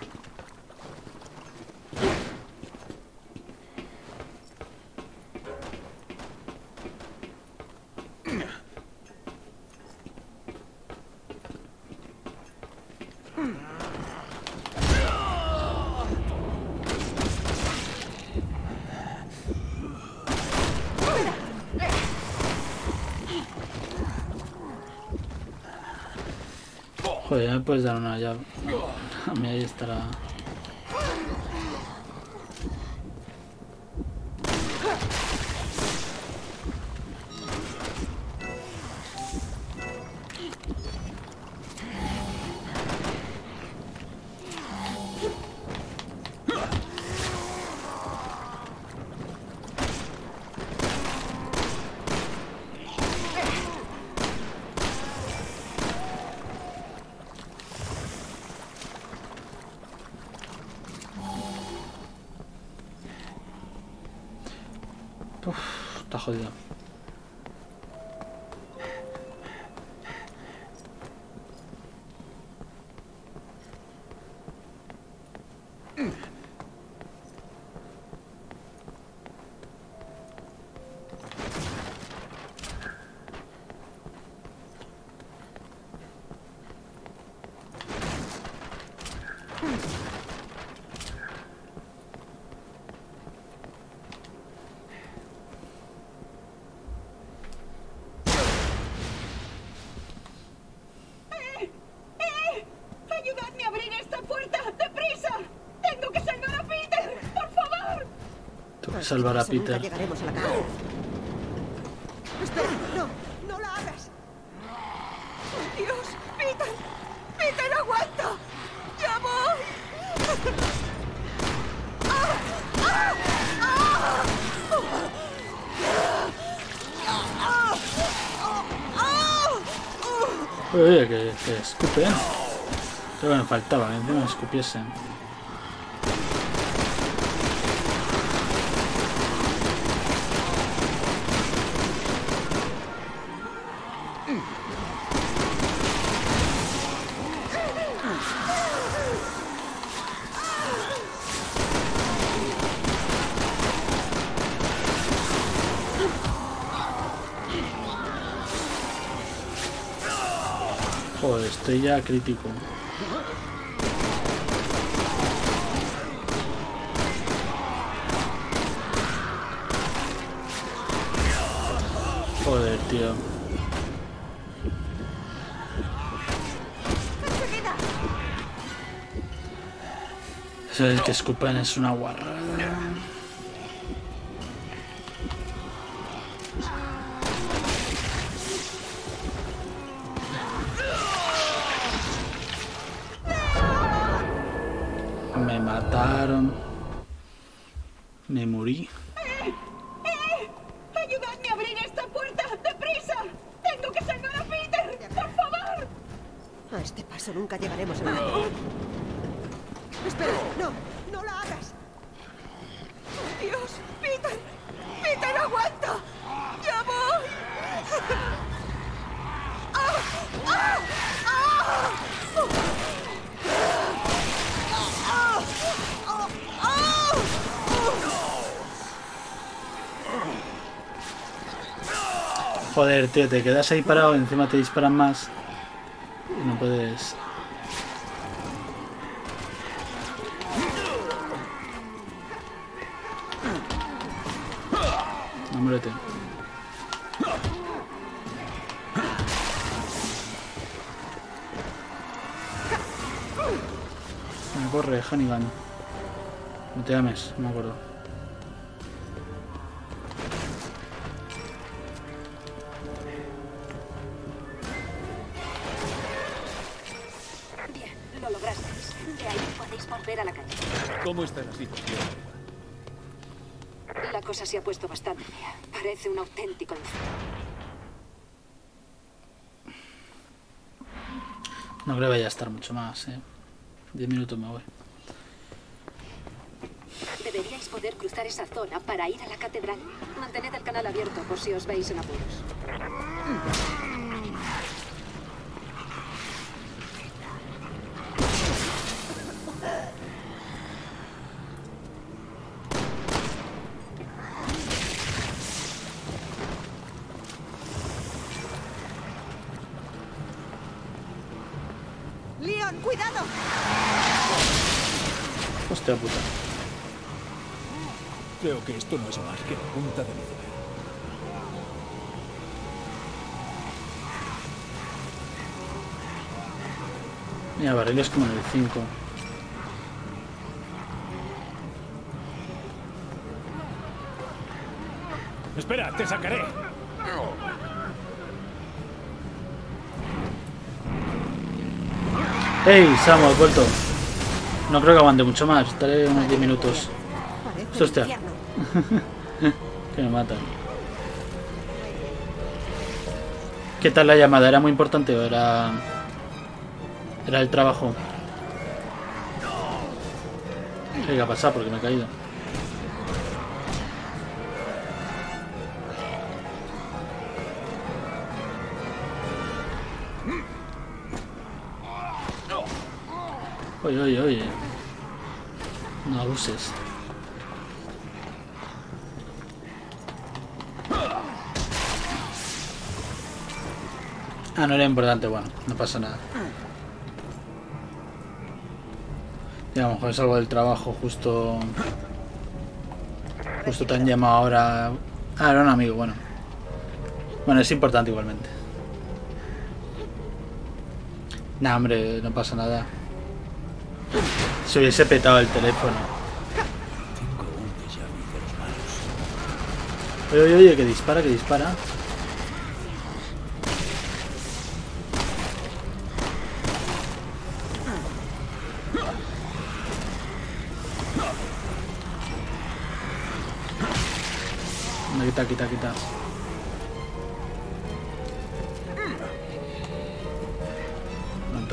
A: Joder, ya me puedes dar una llave. A mí ahí estará. Uf, está jodido.
H: ¡Ayudadme a abrir esta puerta! ¡Deprisa! ¡Tengo que salvar a Peter! ¡Por favor!
A: Tengo que salvar a Peter.
F: Nunca llegaremos a la casa. Espera, no, no la hagas.
H: ¡Dios! ¡Peter! ¡Peter, aguanta! ¡Ya voy! ¡Ah! ¡Ah! ¡Ah!
A: Oye, que, que escupen. Lo que me faltaba, que encima me escupiesen. Joder, estoy ya crítico. Joder, tío. Eso es que escupan es una guarrada. Me mataron. Me morí.
H: ¡Eh! ¡Ayudadme a abrir esta puerta! ¡Deprisa! ¡Tengo que salvar a Peter! ¡Por favor!
F: A este paso nunca llegaremos a nada. Espera, no, no la hagas.
H: ¡Oh, Dios! ¡Peter! ¡Peter, aguanta! ¡Ya voy! ¡Ah! ¡Ah! ¡Ah!
A: Joder, tío, te quedas ahí parado, encima te disparan más. Y no puedes... No, muérete. Me corre, Hannigan. No te llames, no me acuerdo.
C: Bien, lo lograsteis. De ahí podéis volver a la calle.
B: ¿Cómo está la situación?
C: La cosa se ha puesto bastante fea. Parece un auténtico infierno.
A: No creo que vaya a estar mucho más, eh. Diez minutos me voy.
C: Deberíais poder cruzar esa zona para ir a la catedral. Mantened el canal abierto por si os veis en apuros.
F: ¡Leon, cuidado!
A: Hostia puta.
B: Creo que esto no es más que la punta del iceberg.
A: Mira, barriles como en el cinco.
B: Espera, te sacaré.
A: ¡Ey, Samu, has vuelto! No creo que aguante mucho más, estaré unos diez minutos.
F: Parece
A: Hostia.
F: un infierno.
A: Que me matan. ¿Qué tal la llamada? ¿Era muy importante o era... era el trabajo? ¿Qué ha pasado? Porque me he caído. Oye, oye, oye. No abuses. Ah, no era importante, bueno, no pasa nada. Y a lo mejor es algo del trabajo, justo... Justo te han llamado ahora... Ah, era un amigo, bueno. Bueno, es importante igualmente. Nah, hombre, no pasa nada. Se hubiese petado el teléfono.
B: Tengo un déjà vu de los malos.
A: Oye, oye, oye, que dispara, que dispara. No, quita, quita, quita.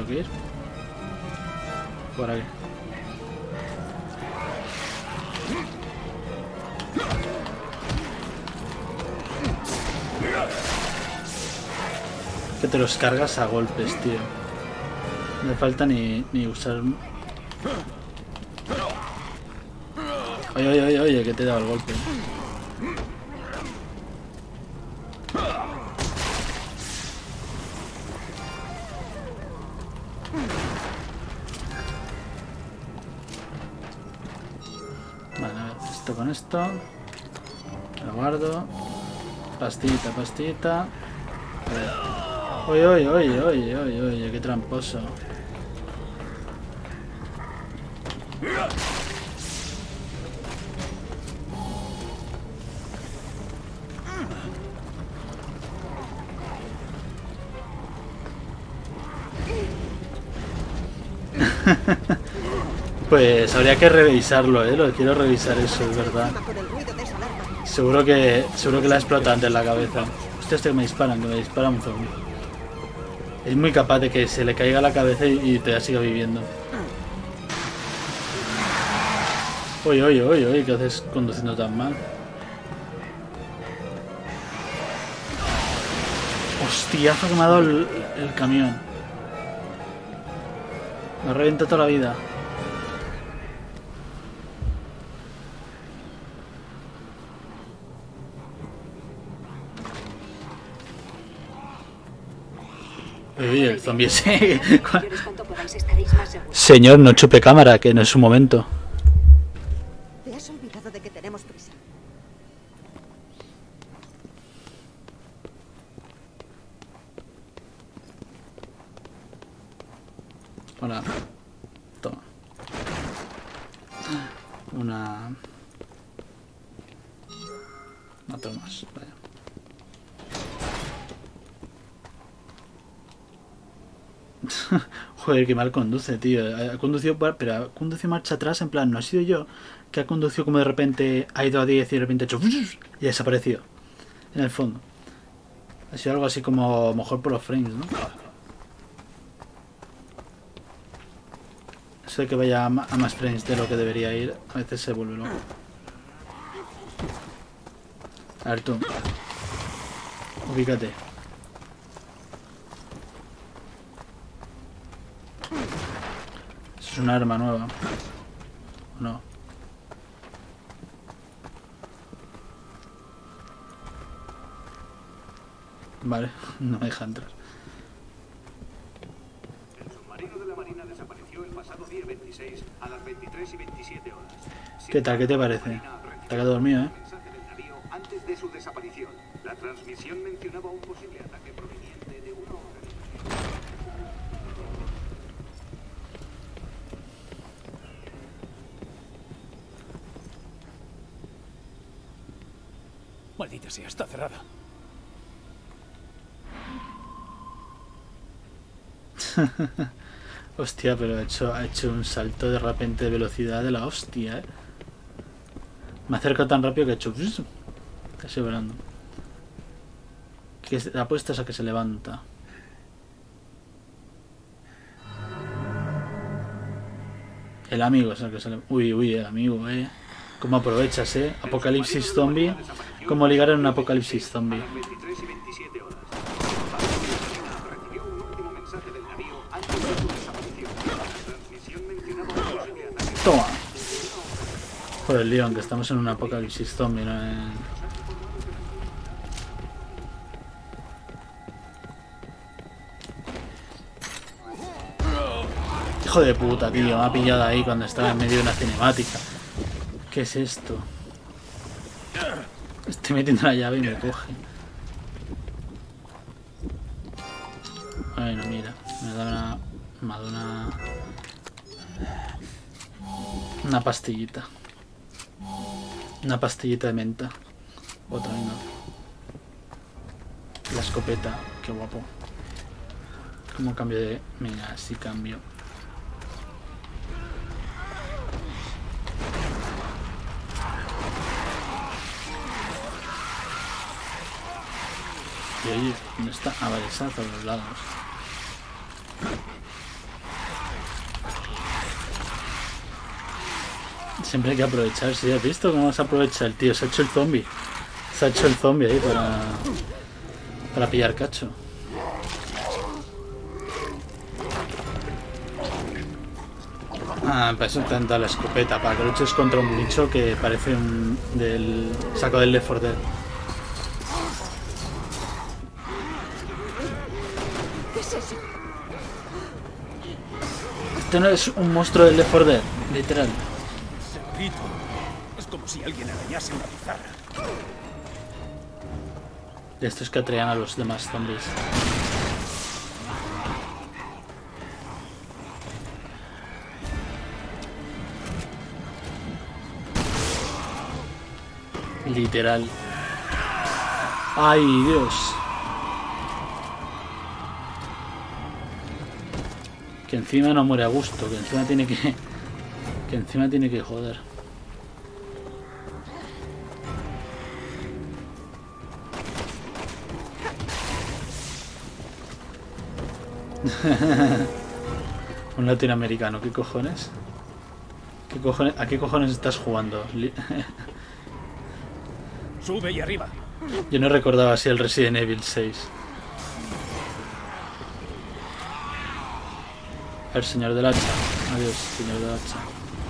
A: que ir? Por aquí. Que te los cargas a golpes, tío. No me falta ni, ni usar... Oye, oye, oye, oye, que te he dado el golpe. Vale, a ver, esto con esto. Lo guardo. Pastillita, pastillita. A ver. Oye, oye, oye, oye, oye, oye, qué tramposo. Pues habría que revisarlo, eh, lo quiero revisar eso, es verdad. Seguro que seguro que la ha explotado antes en la cabeza. Hostia, este que me disparan, que me disparan un zombie. Es muy capaz de que se le caiga la cabeza y te siga viviendo. Oye, oye, oye, oye, ¿qué haces conduciendo tan mal? Hostiazo que me ha dado el, el camión. Me revienta toda la vida. Uy, el zombie ese. Señor, no chupe cámara, que no es su momento.
F: Te has olvidado de que tenemos prisa.
A: Hola. Toma. Una... Otro más, vaya. Joder, qué mal conduce, tío. Ha conducido, pero ha conducido marcha atrás, en plan, no ha sido yo que ha conducido como de repente ha ido a diez y de repente ha hecho y ha desaparecido en el fondo. Ha sido algo así como mejor por los frames, ¿no? Eso de que vaya a más frames de lo que debería ir, a veces se vuelve loco. A ver tú. Ubícate. Es un arma nueva. ¿O no? Vale, no me deja entrar.
I: El submarino de la Marina desapareció el pasado día veintiséis a las veintitrés y veintisiete horas.
A: ¿Qué tal? ¿Qué te parece? Te ha quedado dormido, ¿eh?
I: Antes de su desaparición, la transmisión mencionaba un posible ataque proveniente de una organización.
B: Maldita sea, está cerrada.
A: Hostia, pero ha hecho, ha hecho un salto de repente de velocidad de la hostia, ¿eh? Me acerca tan rápido que ha hecho... Casi volando. Que apuestas a que se levanta. El amigo es el que se levanta. Uy, uy, el amigo, eh. ¿Cómo aprovechas, eh? Apocalipsis zombie. ¿Cómo ligar en un apocalipsis zombie? Toma. Joder, Leon, que estamos en un apocalipsis zombie, ¿no? En... Hijo de puta, tío. Me ha pillado ahí cuando estaba en medio de una cinemática. ¿Qué es esto? Estoy metiendo la llave y me coge. Bueno, mira. Me da una... Me da una... Una pastillita. Una pastillita de menta. Otra, venga. La escopeta. Qué guapo. ¿Cómo cambio de...? Mira, así cambio. Y oye, ¿dónde está? Ah, vale, está a todos los lados. Siempre hay que aprovechar. Si has visto cómo se aprovecha el tío, se ha hecho el zombie. Se ha hecho el zombie ahí para, para pillar cacho. Ah, para eso te han dado la escopeta, para que luches contra un bicho que parece un del saco del Left four Dead.
F: ¿Qué es eso?
A: Este no es un monstruo del Left four Dead, literal.
B: Ese grito es como si alguien arañase una pizarra.
A: De estos que atraían a los demás zombies. Literal. Ay, Dios. Que encima no muere a gusto, que encima tiene que... Que encima tiene que joder. Un latinoamericano, ¿qué cojones? ¿Qué cojones? ¿A qué cojones estás jugando?
B: Sube y arriba.
A: Yo no recordaba así el Resident Evil seis. El señor del hacha. Adiós, señor del hacha.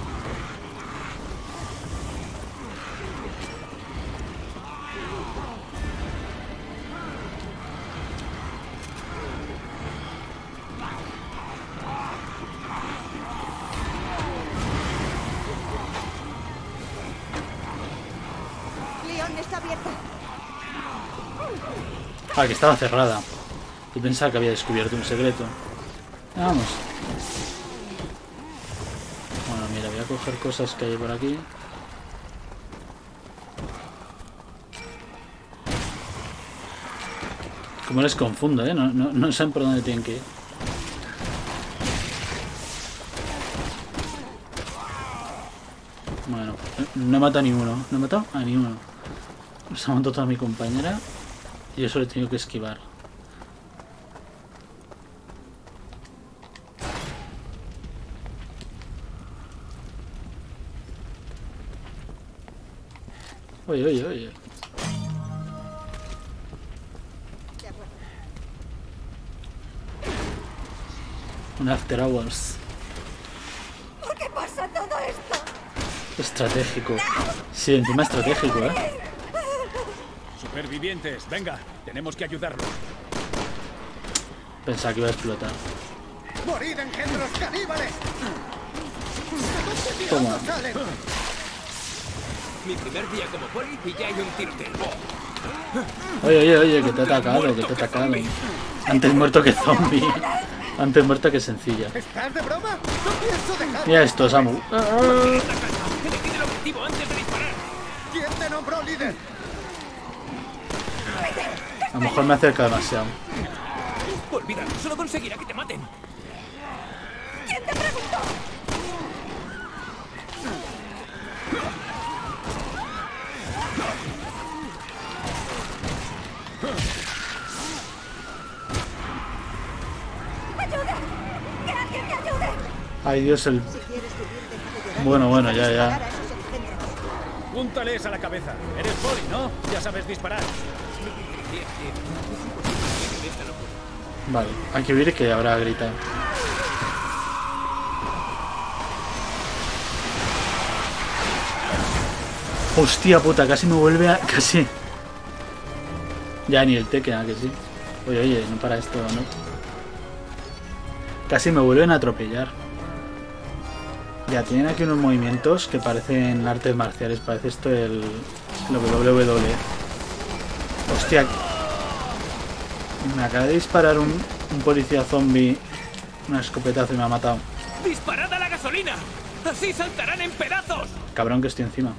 F: Leon está abierta.
A: Ah, que estaba cerrada. Yo pensaba que había descubierto un secreto. Vamos. Bueno, mira, voy a coger cosas que hay por aquí. Como les confundo, ¿eh? No, no, no saben por dónde tienen que ir. Bueno, no he matado a ni uno. ¿No he matado? A ni uno. Se ha matado toda mi compañera. Y yo solo he tenido que esquivar. Oye, oye, oye. Un after hours.
C: ¿Por qué pasa todo esto?
A: Estratégico. Sí, encima estratégico, ¿eh?
B: Supervivientes, venga, tenemos que ayudarlos.
A: Pensaba que iba a explotar.
G: ¡Morid, engendros caníbales!
A: Toma.
J: Mi primer día como poli y ya hay un tiroteo.
A: Oye, oye, oye, que te ha atacado, que te ha atacado. Antes muerto que zombie. Antes muerto que sencilla.
G: ¿Estás de broma? No pienso dejar.
A: Mira esto, Samu.
J: Decide el objetivo antes de disparar.
G: ¿Quién te nombró líder?
A: A lo mejor me acerca demasiado.
J: Olvídalo, solo conseguirá que te maten.
C: ¿Quién te preguntó? ¡Ayuda! ¡Que alguien me ayude!
A: Ay, Dios, el... Bueno, bueno, ya, ya.
B: Púntales a la cabeza. Eres poli, ¿no? Ya sabes disparar.
A: Vale, hay que ver que habrá gritado. Hostia puta, casi me vuelve a... casi... Ya ni el Tekken, ¿a que sí? Oye, oye, no para esto, ¿no? Casi me vuelven a atropellar. Ya, tienen aquí unos movimientos que parecen artes marciales. Parece esto el... el W W E. Hostia. Me acaba de disparar un, un policía zombie. Una escopetazo y me ha matado.
J: ¡Disparad a la gasolina! ¡Así saltarán en pedazos!
A: Cabrón que estoy encima.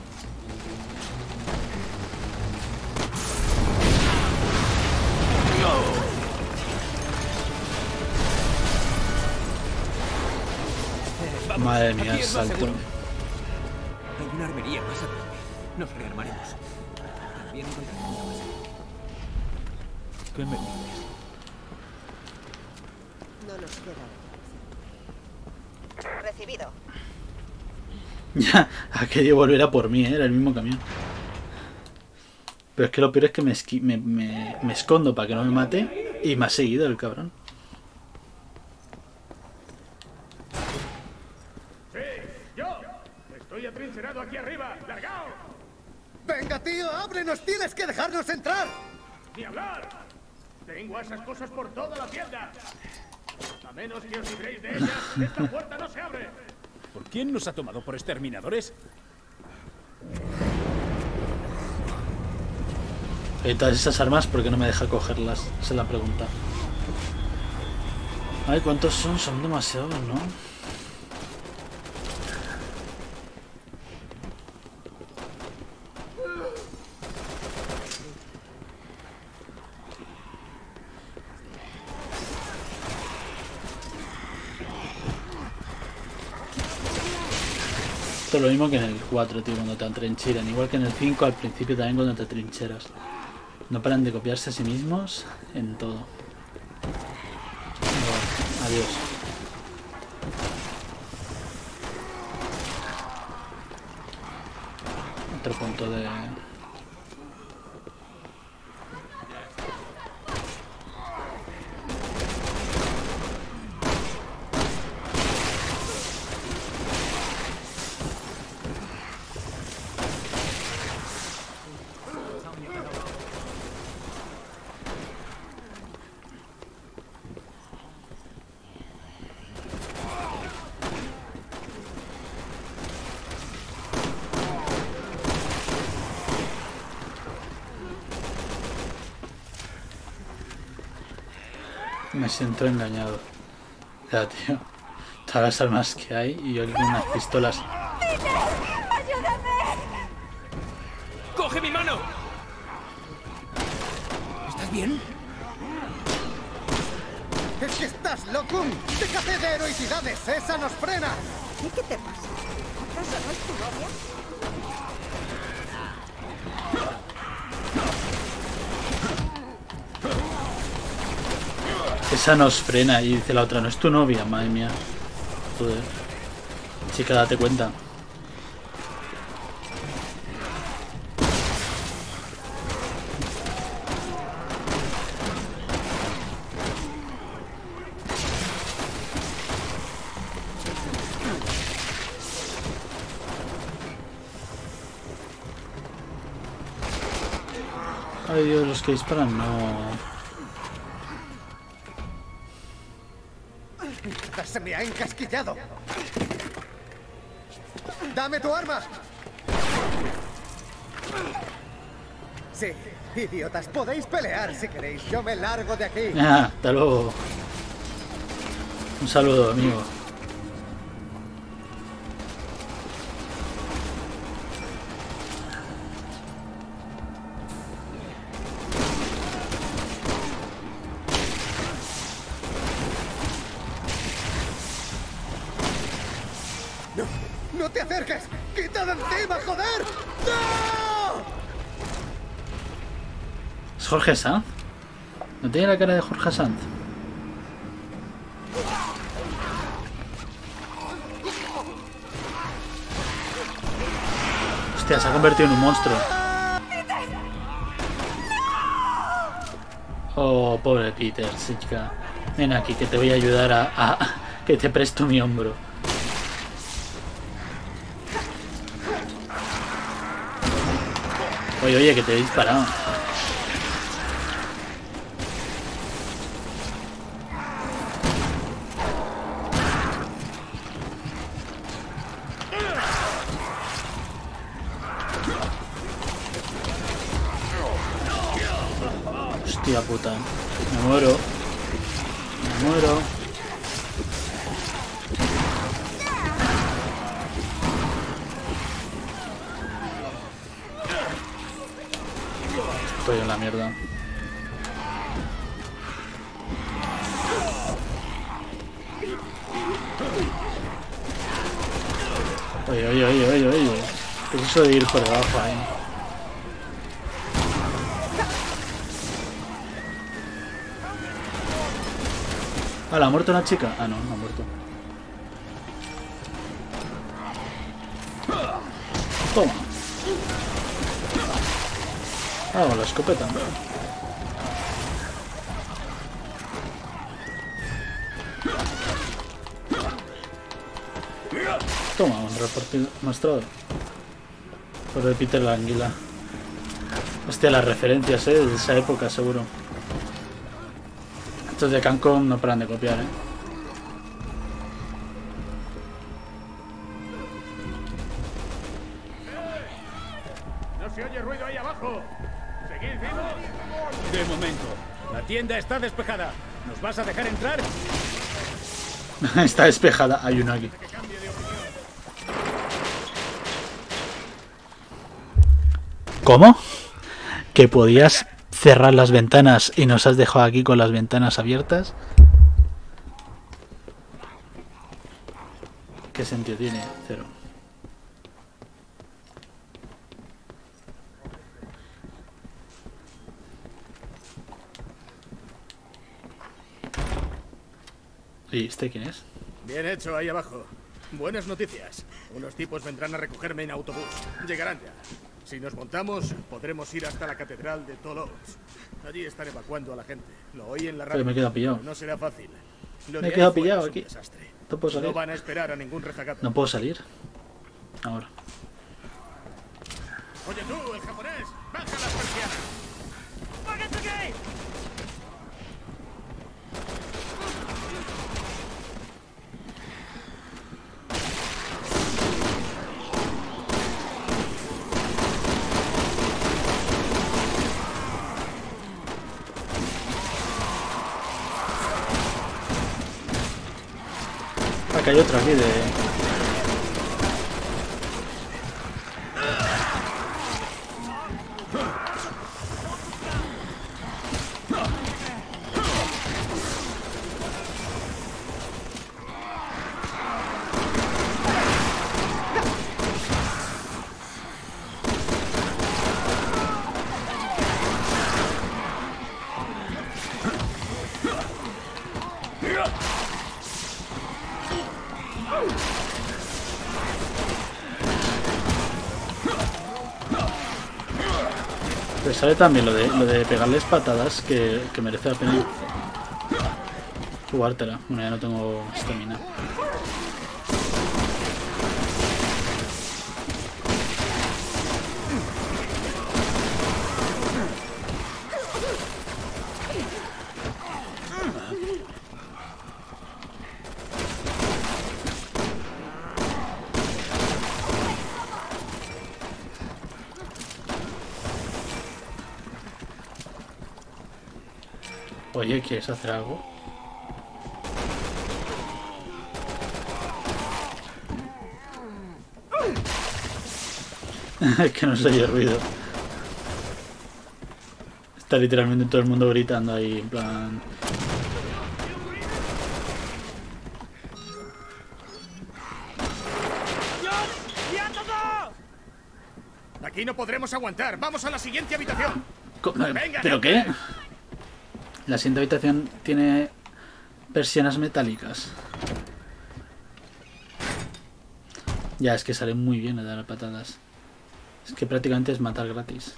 J: Vamos,
A: Madre mía,
J: aquí es más
A: salto.
J: seguro. Hay una armería más adelante. Nos rearmaremos. También encontraremos una base.
B: ¿Qué me dices?
F: No nos queda. Recibido.
A: Ya, ha querido volver a por mí, ¿eh? Era el mismo camión. Pero es que lo peor es que me, esqui me, me, me escondo para que no me mate y me ha seguido el cabrón.
K: Sí, yo. Estoy atrincherado aquí arriba. ¡Largaos!
L: Venga, tío, ábrenos. Tienes que dejarnos entrar.
K: Ni hablar. Tengo a esas cosas por toda la tienda. A menos que os libréis de ellas, esta puerta no se abre.
B: ¿Por quién nos ha tomado por exterminadores?
A: Y todas esas armas, ¿por qué no me deja cogerlas? Esa es la pregunta. Ay, ¿cuántos son? Son demasiados, ¿no? Esto es lo mismo que en el cuatro, tío, cuando te atrincheran. Igual que en el cinco al principio también cuando te trincheras. No paran de copiarse a sí mismos en todo. Bueno, adiós. Otro punto de... Me siento engañado. Ya, tío. Todas las armas que hay y yo aquí con unas pistolas.
H: ¡Ayúdame!
J: ¡Coge mi mano! ¿Estás bien?
L: ¡Es que estás loco! ¡Déjate de heroicidades! ¡Esa nos frena!
F: ¿Y qué te pasa? ¿Acaso no es tu novia?
A: Esa nos frena y dice la otra, no es tu novia, madre mía. Joder. Chica, date cuenta. Ay Dios, los que disparan no...
L: ¡Se me ha encasquillado! ¡Dame tu arma! Sí, idiotas, podéis pelear si queréis. Yo me largo de aquí.
A: Ah, hasta luego. Un saludo, amigo.
L: ¡No te acerques! ¡Quita de encima, joder! ¡No!
A: ¿Es Jorge Sanz? ¿No tiene la cara de Jorge Sanz? Hostia, se ha convertido en un monstruo. Oh, pobre Peter, chica. Ven aquí, que te voy a ayudar a... a que te presto mi hombro. Oye, oye, que te he disparado. Hostia puta. Me muero. Me muero. Estoy en la mierda. Oye, oye, oye, oye, oye. ¿Qué es eso de ir por debajo ahí? Ah, ¿la ha muerto una chica? Ah, no, no ha muerto. Toma. Ah, con la escopeta. Toma, un reporte mostrado. Por el Peter la anguila. Hostia, las referencias, eh, de esa época, seguro. Estos de Capcom no paran de copiar, eh.
K: No se oye ruido ahí abajo. ¿Seguid vivos?
B: De momento. La tienda está despejada. ¿Nos vas a dejar entrar?
A: Está despejada, hay uno aquí. ¿Cómo? ¿Que podías cerrar las ventanas y nos has dejado aquí con las ventanas abiertas? ¿Qué sentido tiene? Cero. ¿Y este quién es?
K: Bien hecho ahí abajo. Buenas noticias. Unos tipos vendrán a recogerme en autobús. Llegarán ya. Si nos montamos, podremos ir hasta la catedral de Toulouse. Allí están evacuando a la gente. Lo oí en la radio.
A: Pero me he quedado pillado.
K: No será fácil. Lo
A: Me he
K: de
A: quedado
K: ahí fuera
A: pillado
K: es un
A: aquí.
K: desastre.
A: No puedo salir.
K: No van a esperar a ningún rezagado.
A: No puedo salir. Ahora.
K: Oye tú, el japonés, baja las persianas.
A: Acá hay otro aquí de... Pues sale también lo de, lo de pegarles patadas, que, que merece la pena jugártela. Bueno, ya no tengo estamina. Oye, ¿quieres hacer algo? Es que no se oye ruido. Está literalmente todo el mundo gritando ahí, en plan...
K: Aquí no podremos aguantar. Vamos a la siguiente habitación. Venga,
A: ¿Pero qué? La siguiente habitación tiene persianas metálicas. Ya, es que sale muy bien de dar patadas. Es que prácticamente es matar gratis.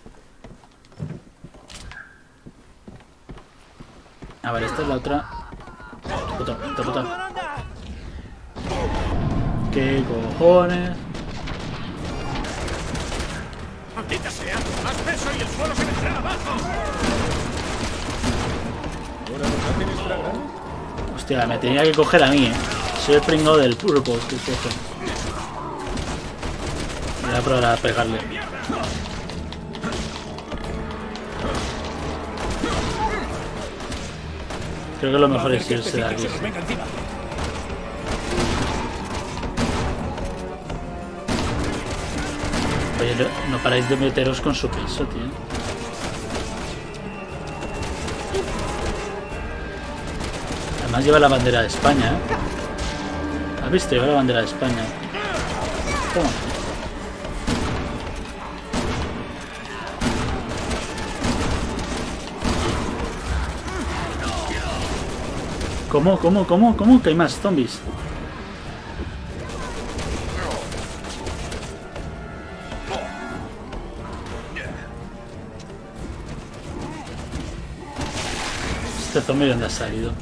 A: A ver, esta es la otra. Puta, puta, puta. ¿Qué cojones?
K: ¡Maldita sea! ¡Más peso y el suelo se vendrá abajo!
A: Hostia, me tenía que coger a mí, eh. Soy el pringado del pulpo, que es eso. Voy a probar a pegarle. Creo que lo mejor es irse de aquí. Oye, no, no paráis de meteros con su peso, tío. Además lleva la bandera de España, ¿eh? ¿Has visto? Lleva la bandera de España. Toma. ¿Cómo? ¿Cómo? ¿Cómo? ¿Cómo? Que hay más zombies. Este zombie dónde ha salido.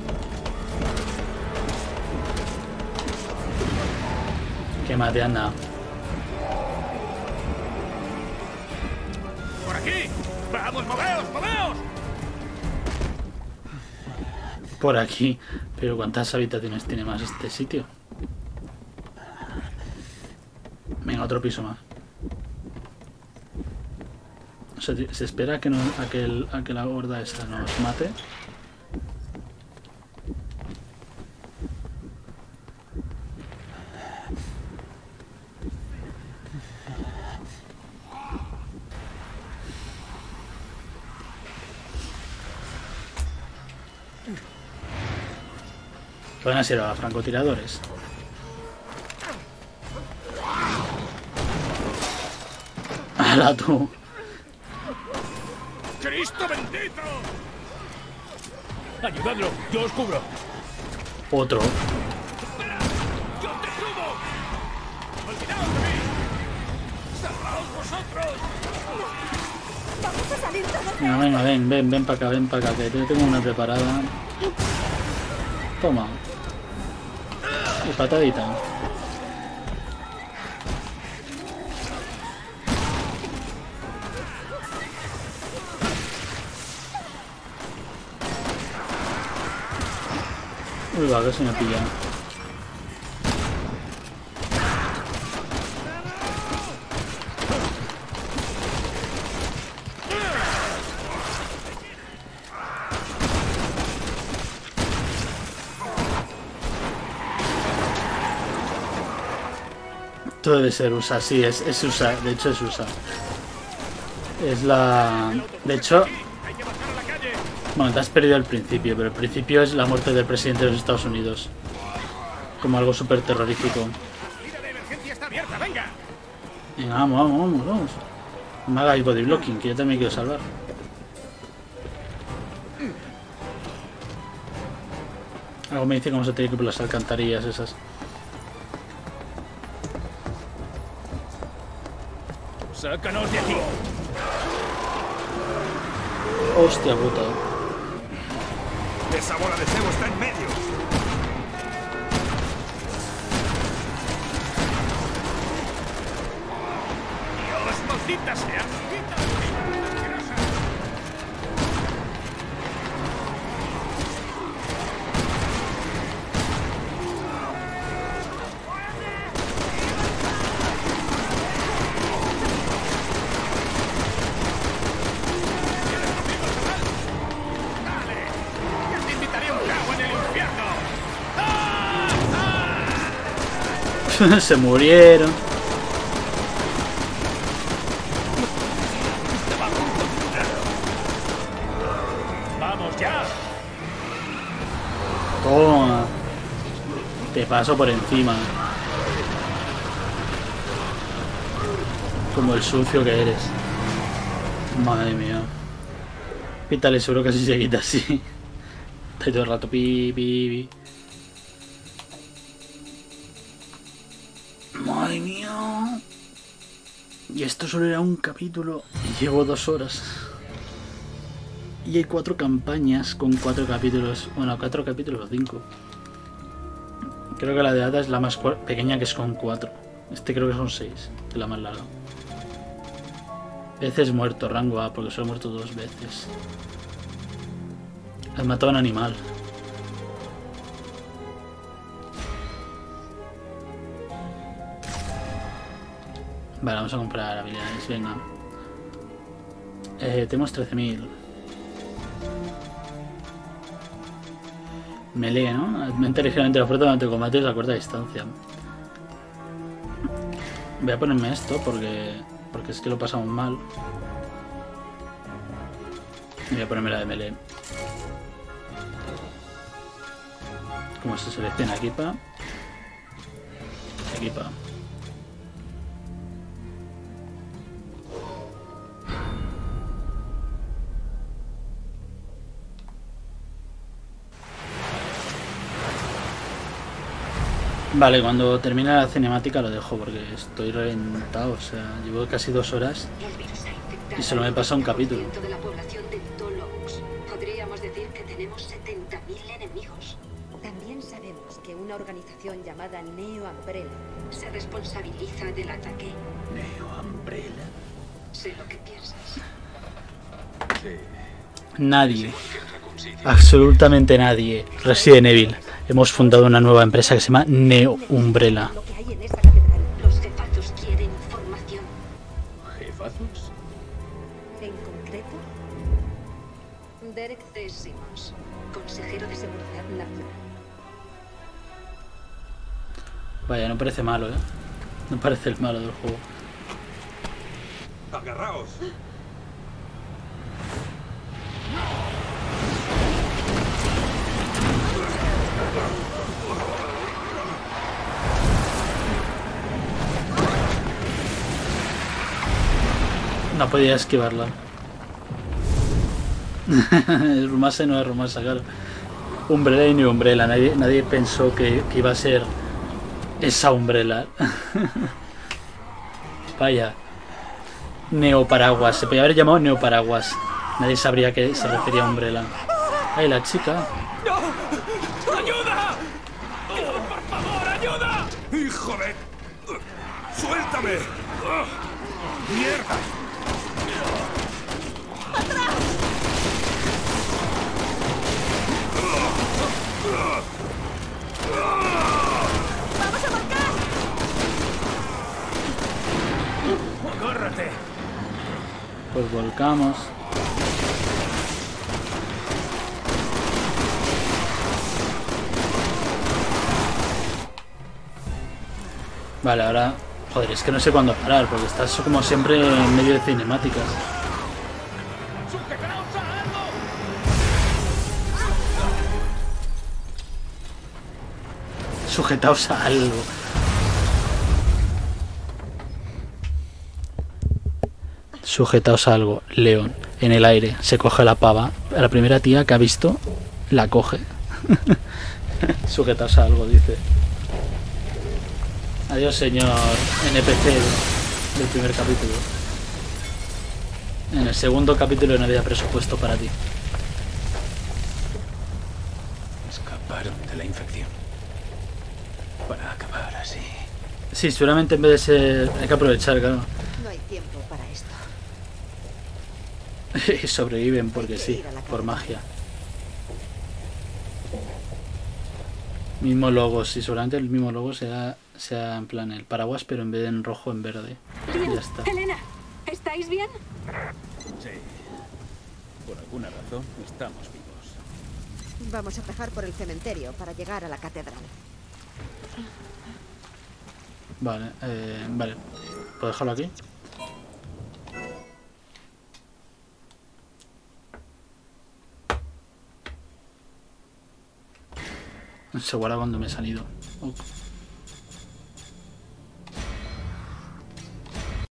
A: Que mate anda.
K: ¡Por aquí! ¡Vamos, moveos, moveos!
A: Por aquí. Pero ¿cuántas habitaciones tiene más este sitio? Venga, otro piso más. O sea, se espera a que, no, a que, el, a que la horda esta nos mate. Pueden ser a francotiradores. ¡Hala tú!
K: ¡Cristo bendito! ¡Ayudadlo! ¡Yo os cubro!
A: Otro.
K: ¡Espera! ¡Yo te subo! ¡Olvidaos de mí! ¡Salvaos vosotros!
C: ¡Vamos a salir todos!
A: Venga, venga, ven, ven, ven para acá, ven para acá, que yo tengo una preparada. Toma. Y patadita. Uy, va, que se me pilla. Esto debe ser U S A, sí, es, es U S A, de hecho es U S A. Es la... De hecho... Bueno, te has perdido el principio, pero el principio es la muerte del presidente de los Estados Unidos. Como algo súper terrorífico. Venga, vamos, vamos, vamos, vamos. No me hagáis body blocking, que yo también quiero salvar. Algo me dice que vamos a tener que ir por las alcantarillas esas.
K: ¡Sácanos de aquí!
A: Hostia puta.
K: Esa bola de cebo está en medio. ¡Dios, maldita sea!
A: Se murieron.
K: ¡Vamos ya!
A: Toma. Te paso por encima. Como el sucio que eres. Madre mía. Pítale, seguro que así se quita así. Está todo el rato pi, pi, pi. Madre mía. Y esto solo era un capítulo. Y llevo dos horas. Y hay cuatro campañas con cuatro capítulos. Bueno, cuatro capítulos o cinco. Creo que la de Ada es la más pequeña, que es con cuatro. Este creo que son seis, que es la más larga. Veces muerto, rango A, porque solo he muerto dos veces. Has matado a un animal. Vale, vamos a comprar habilidades, venga. Eh, tenemos trece mil. Melee, ¿no? Aumenta ligeramente la fuerza durante combates a corta distancia. Voy a ponerme esto porque porque es que lo pasamos mal. Voy a ponerme la de melee. Como se selecciona, equipa. Equipa. Vale, cuando termine la cinemática lo dejo porque estoy reventado, o sea, llevo casi dos horas y solo me pasa un capítulo.
C: De la población de Tolox. Podríamos decir que tenemos setenta mil enemigos. También sabemos que una organización llamada Neo Umbrella se responsabiliza del ataque.
B: Neo Umbrella.
C: Sé lo que piensas.
B: Sí.
A: Nadie, absolutamente nadie. Resident Evil. Hemos fundado una nueva empresa que se llama Neo Umbrella.
C: Lo que hay en esa catedral. Los jefazos quieren información.
B: ¿Jefazos?
C: En concreto, Derek T. Simmons, consejero de Seguridad Nacional.
A: Vaya, no parece malo, ¿eh? No parece el malo del juego.
E: ¡Agarraos!
A: No podía esquivarla. Rumase no es Rumasa, claro. Umbrella y Neo Umbrella. Nadie, nadie pensó que, que iba a ser esa Umbrella. Vaya. Neo Paraguas. Se podía haber llamado Neo Paraguas. Nadie sabría que se refería a Umbrella. ¡Ay, la chica!
H: ¡No! ¡Ayuda! ¡Por favor, ayuda!
E: ¡Hijo de... ¡Suéltame! ¡Mierda!
H: ¡Vamos a volcar!
B: ¡Agárrate!
A: Pues volcamos. Vale, ahora... Joder, es que no sé cuándo parar, porque estás como siempre en medio de cinemáticas. Sujetaos a algo. Sujetaos a algo. León, en el aire, se coge la pava. A la primera tía que ha visto, la coge. Sujetaos a algo, dice. Adiós, señor N P C del primer capítulo. En el segundo capítulo no había presupuesto para ti.
B: Escaparon de la infección. Para acabar así.
A: Sí, seguramente en vez de ser... Hay que aprovechar, claro.
F: No hay tiempo para esto.
A: Y sobreviven porque sí, por magia. Mismo logo, sí, seguramente el mismo logo sea, sea en plan el paraguas, pero en vez de en rojo, en verde.
C: Bien,
A: Ya está.
C: Elena, ¿estáis bien?
B: Sí. Por alguna razón estamos vivos.
F: Vamos a bajar por el cementerio para llegar a la catedral.
A: Vale, eh, vale. ¿Puedo dejarlo aquí? Se guarda cuando me he salido. Oh.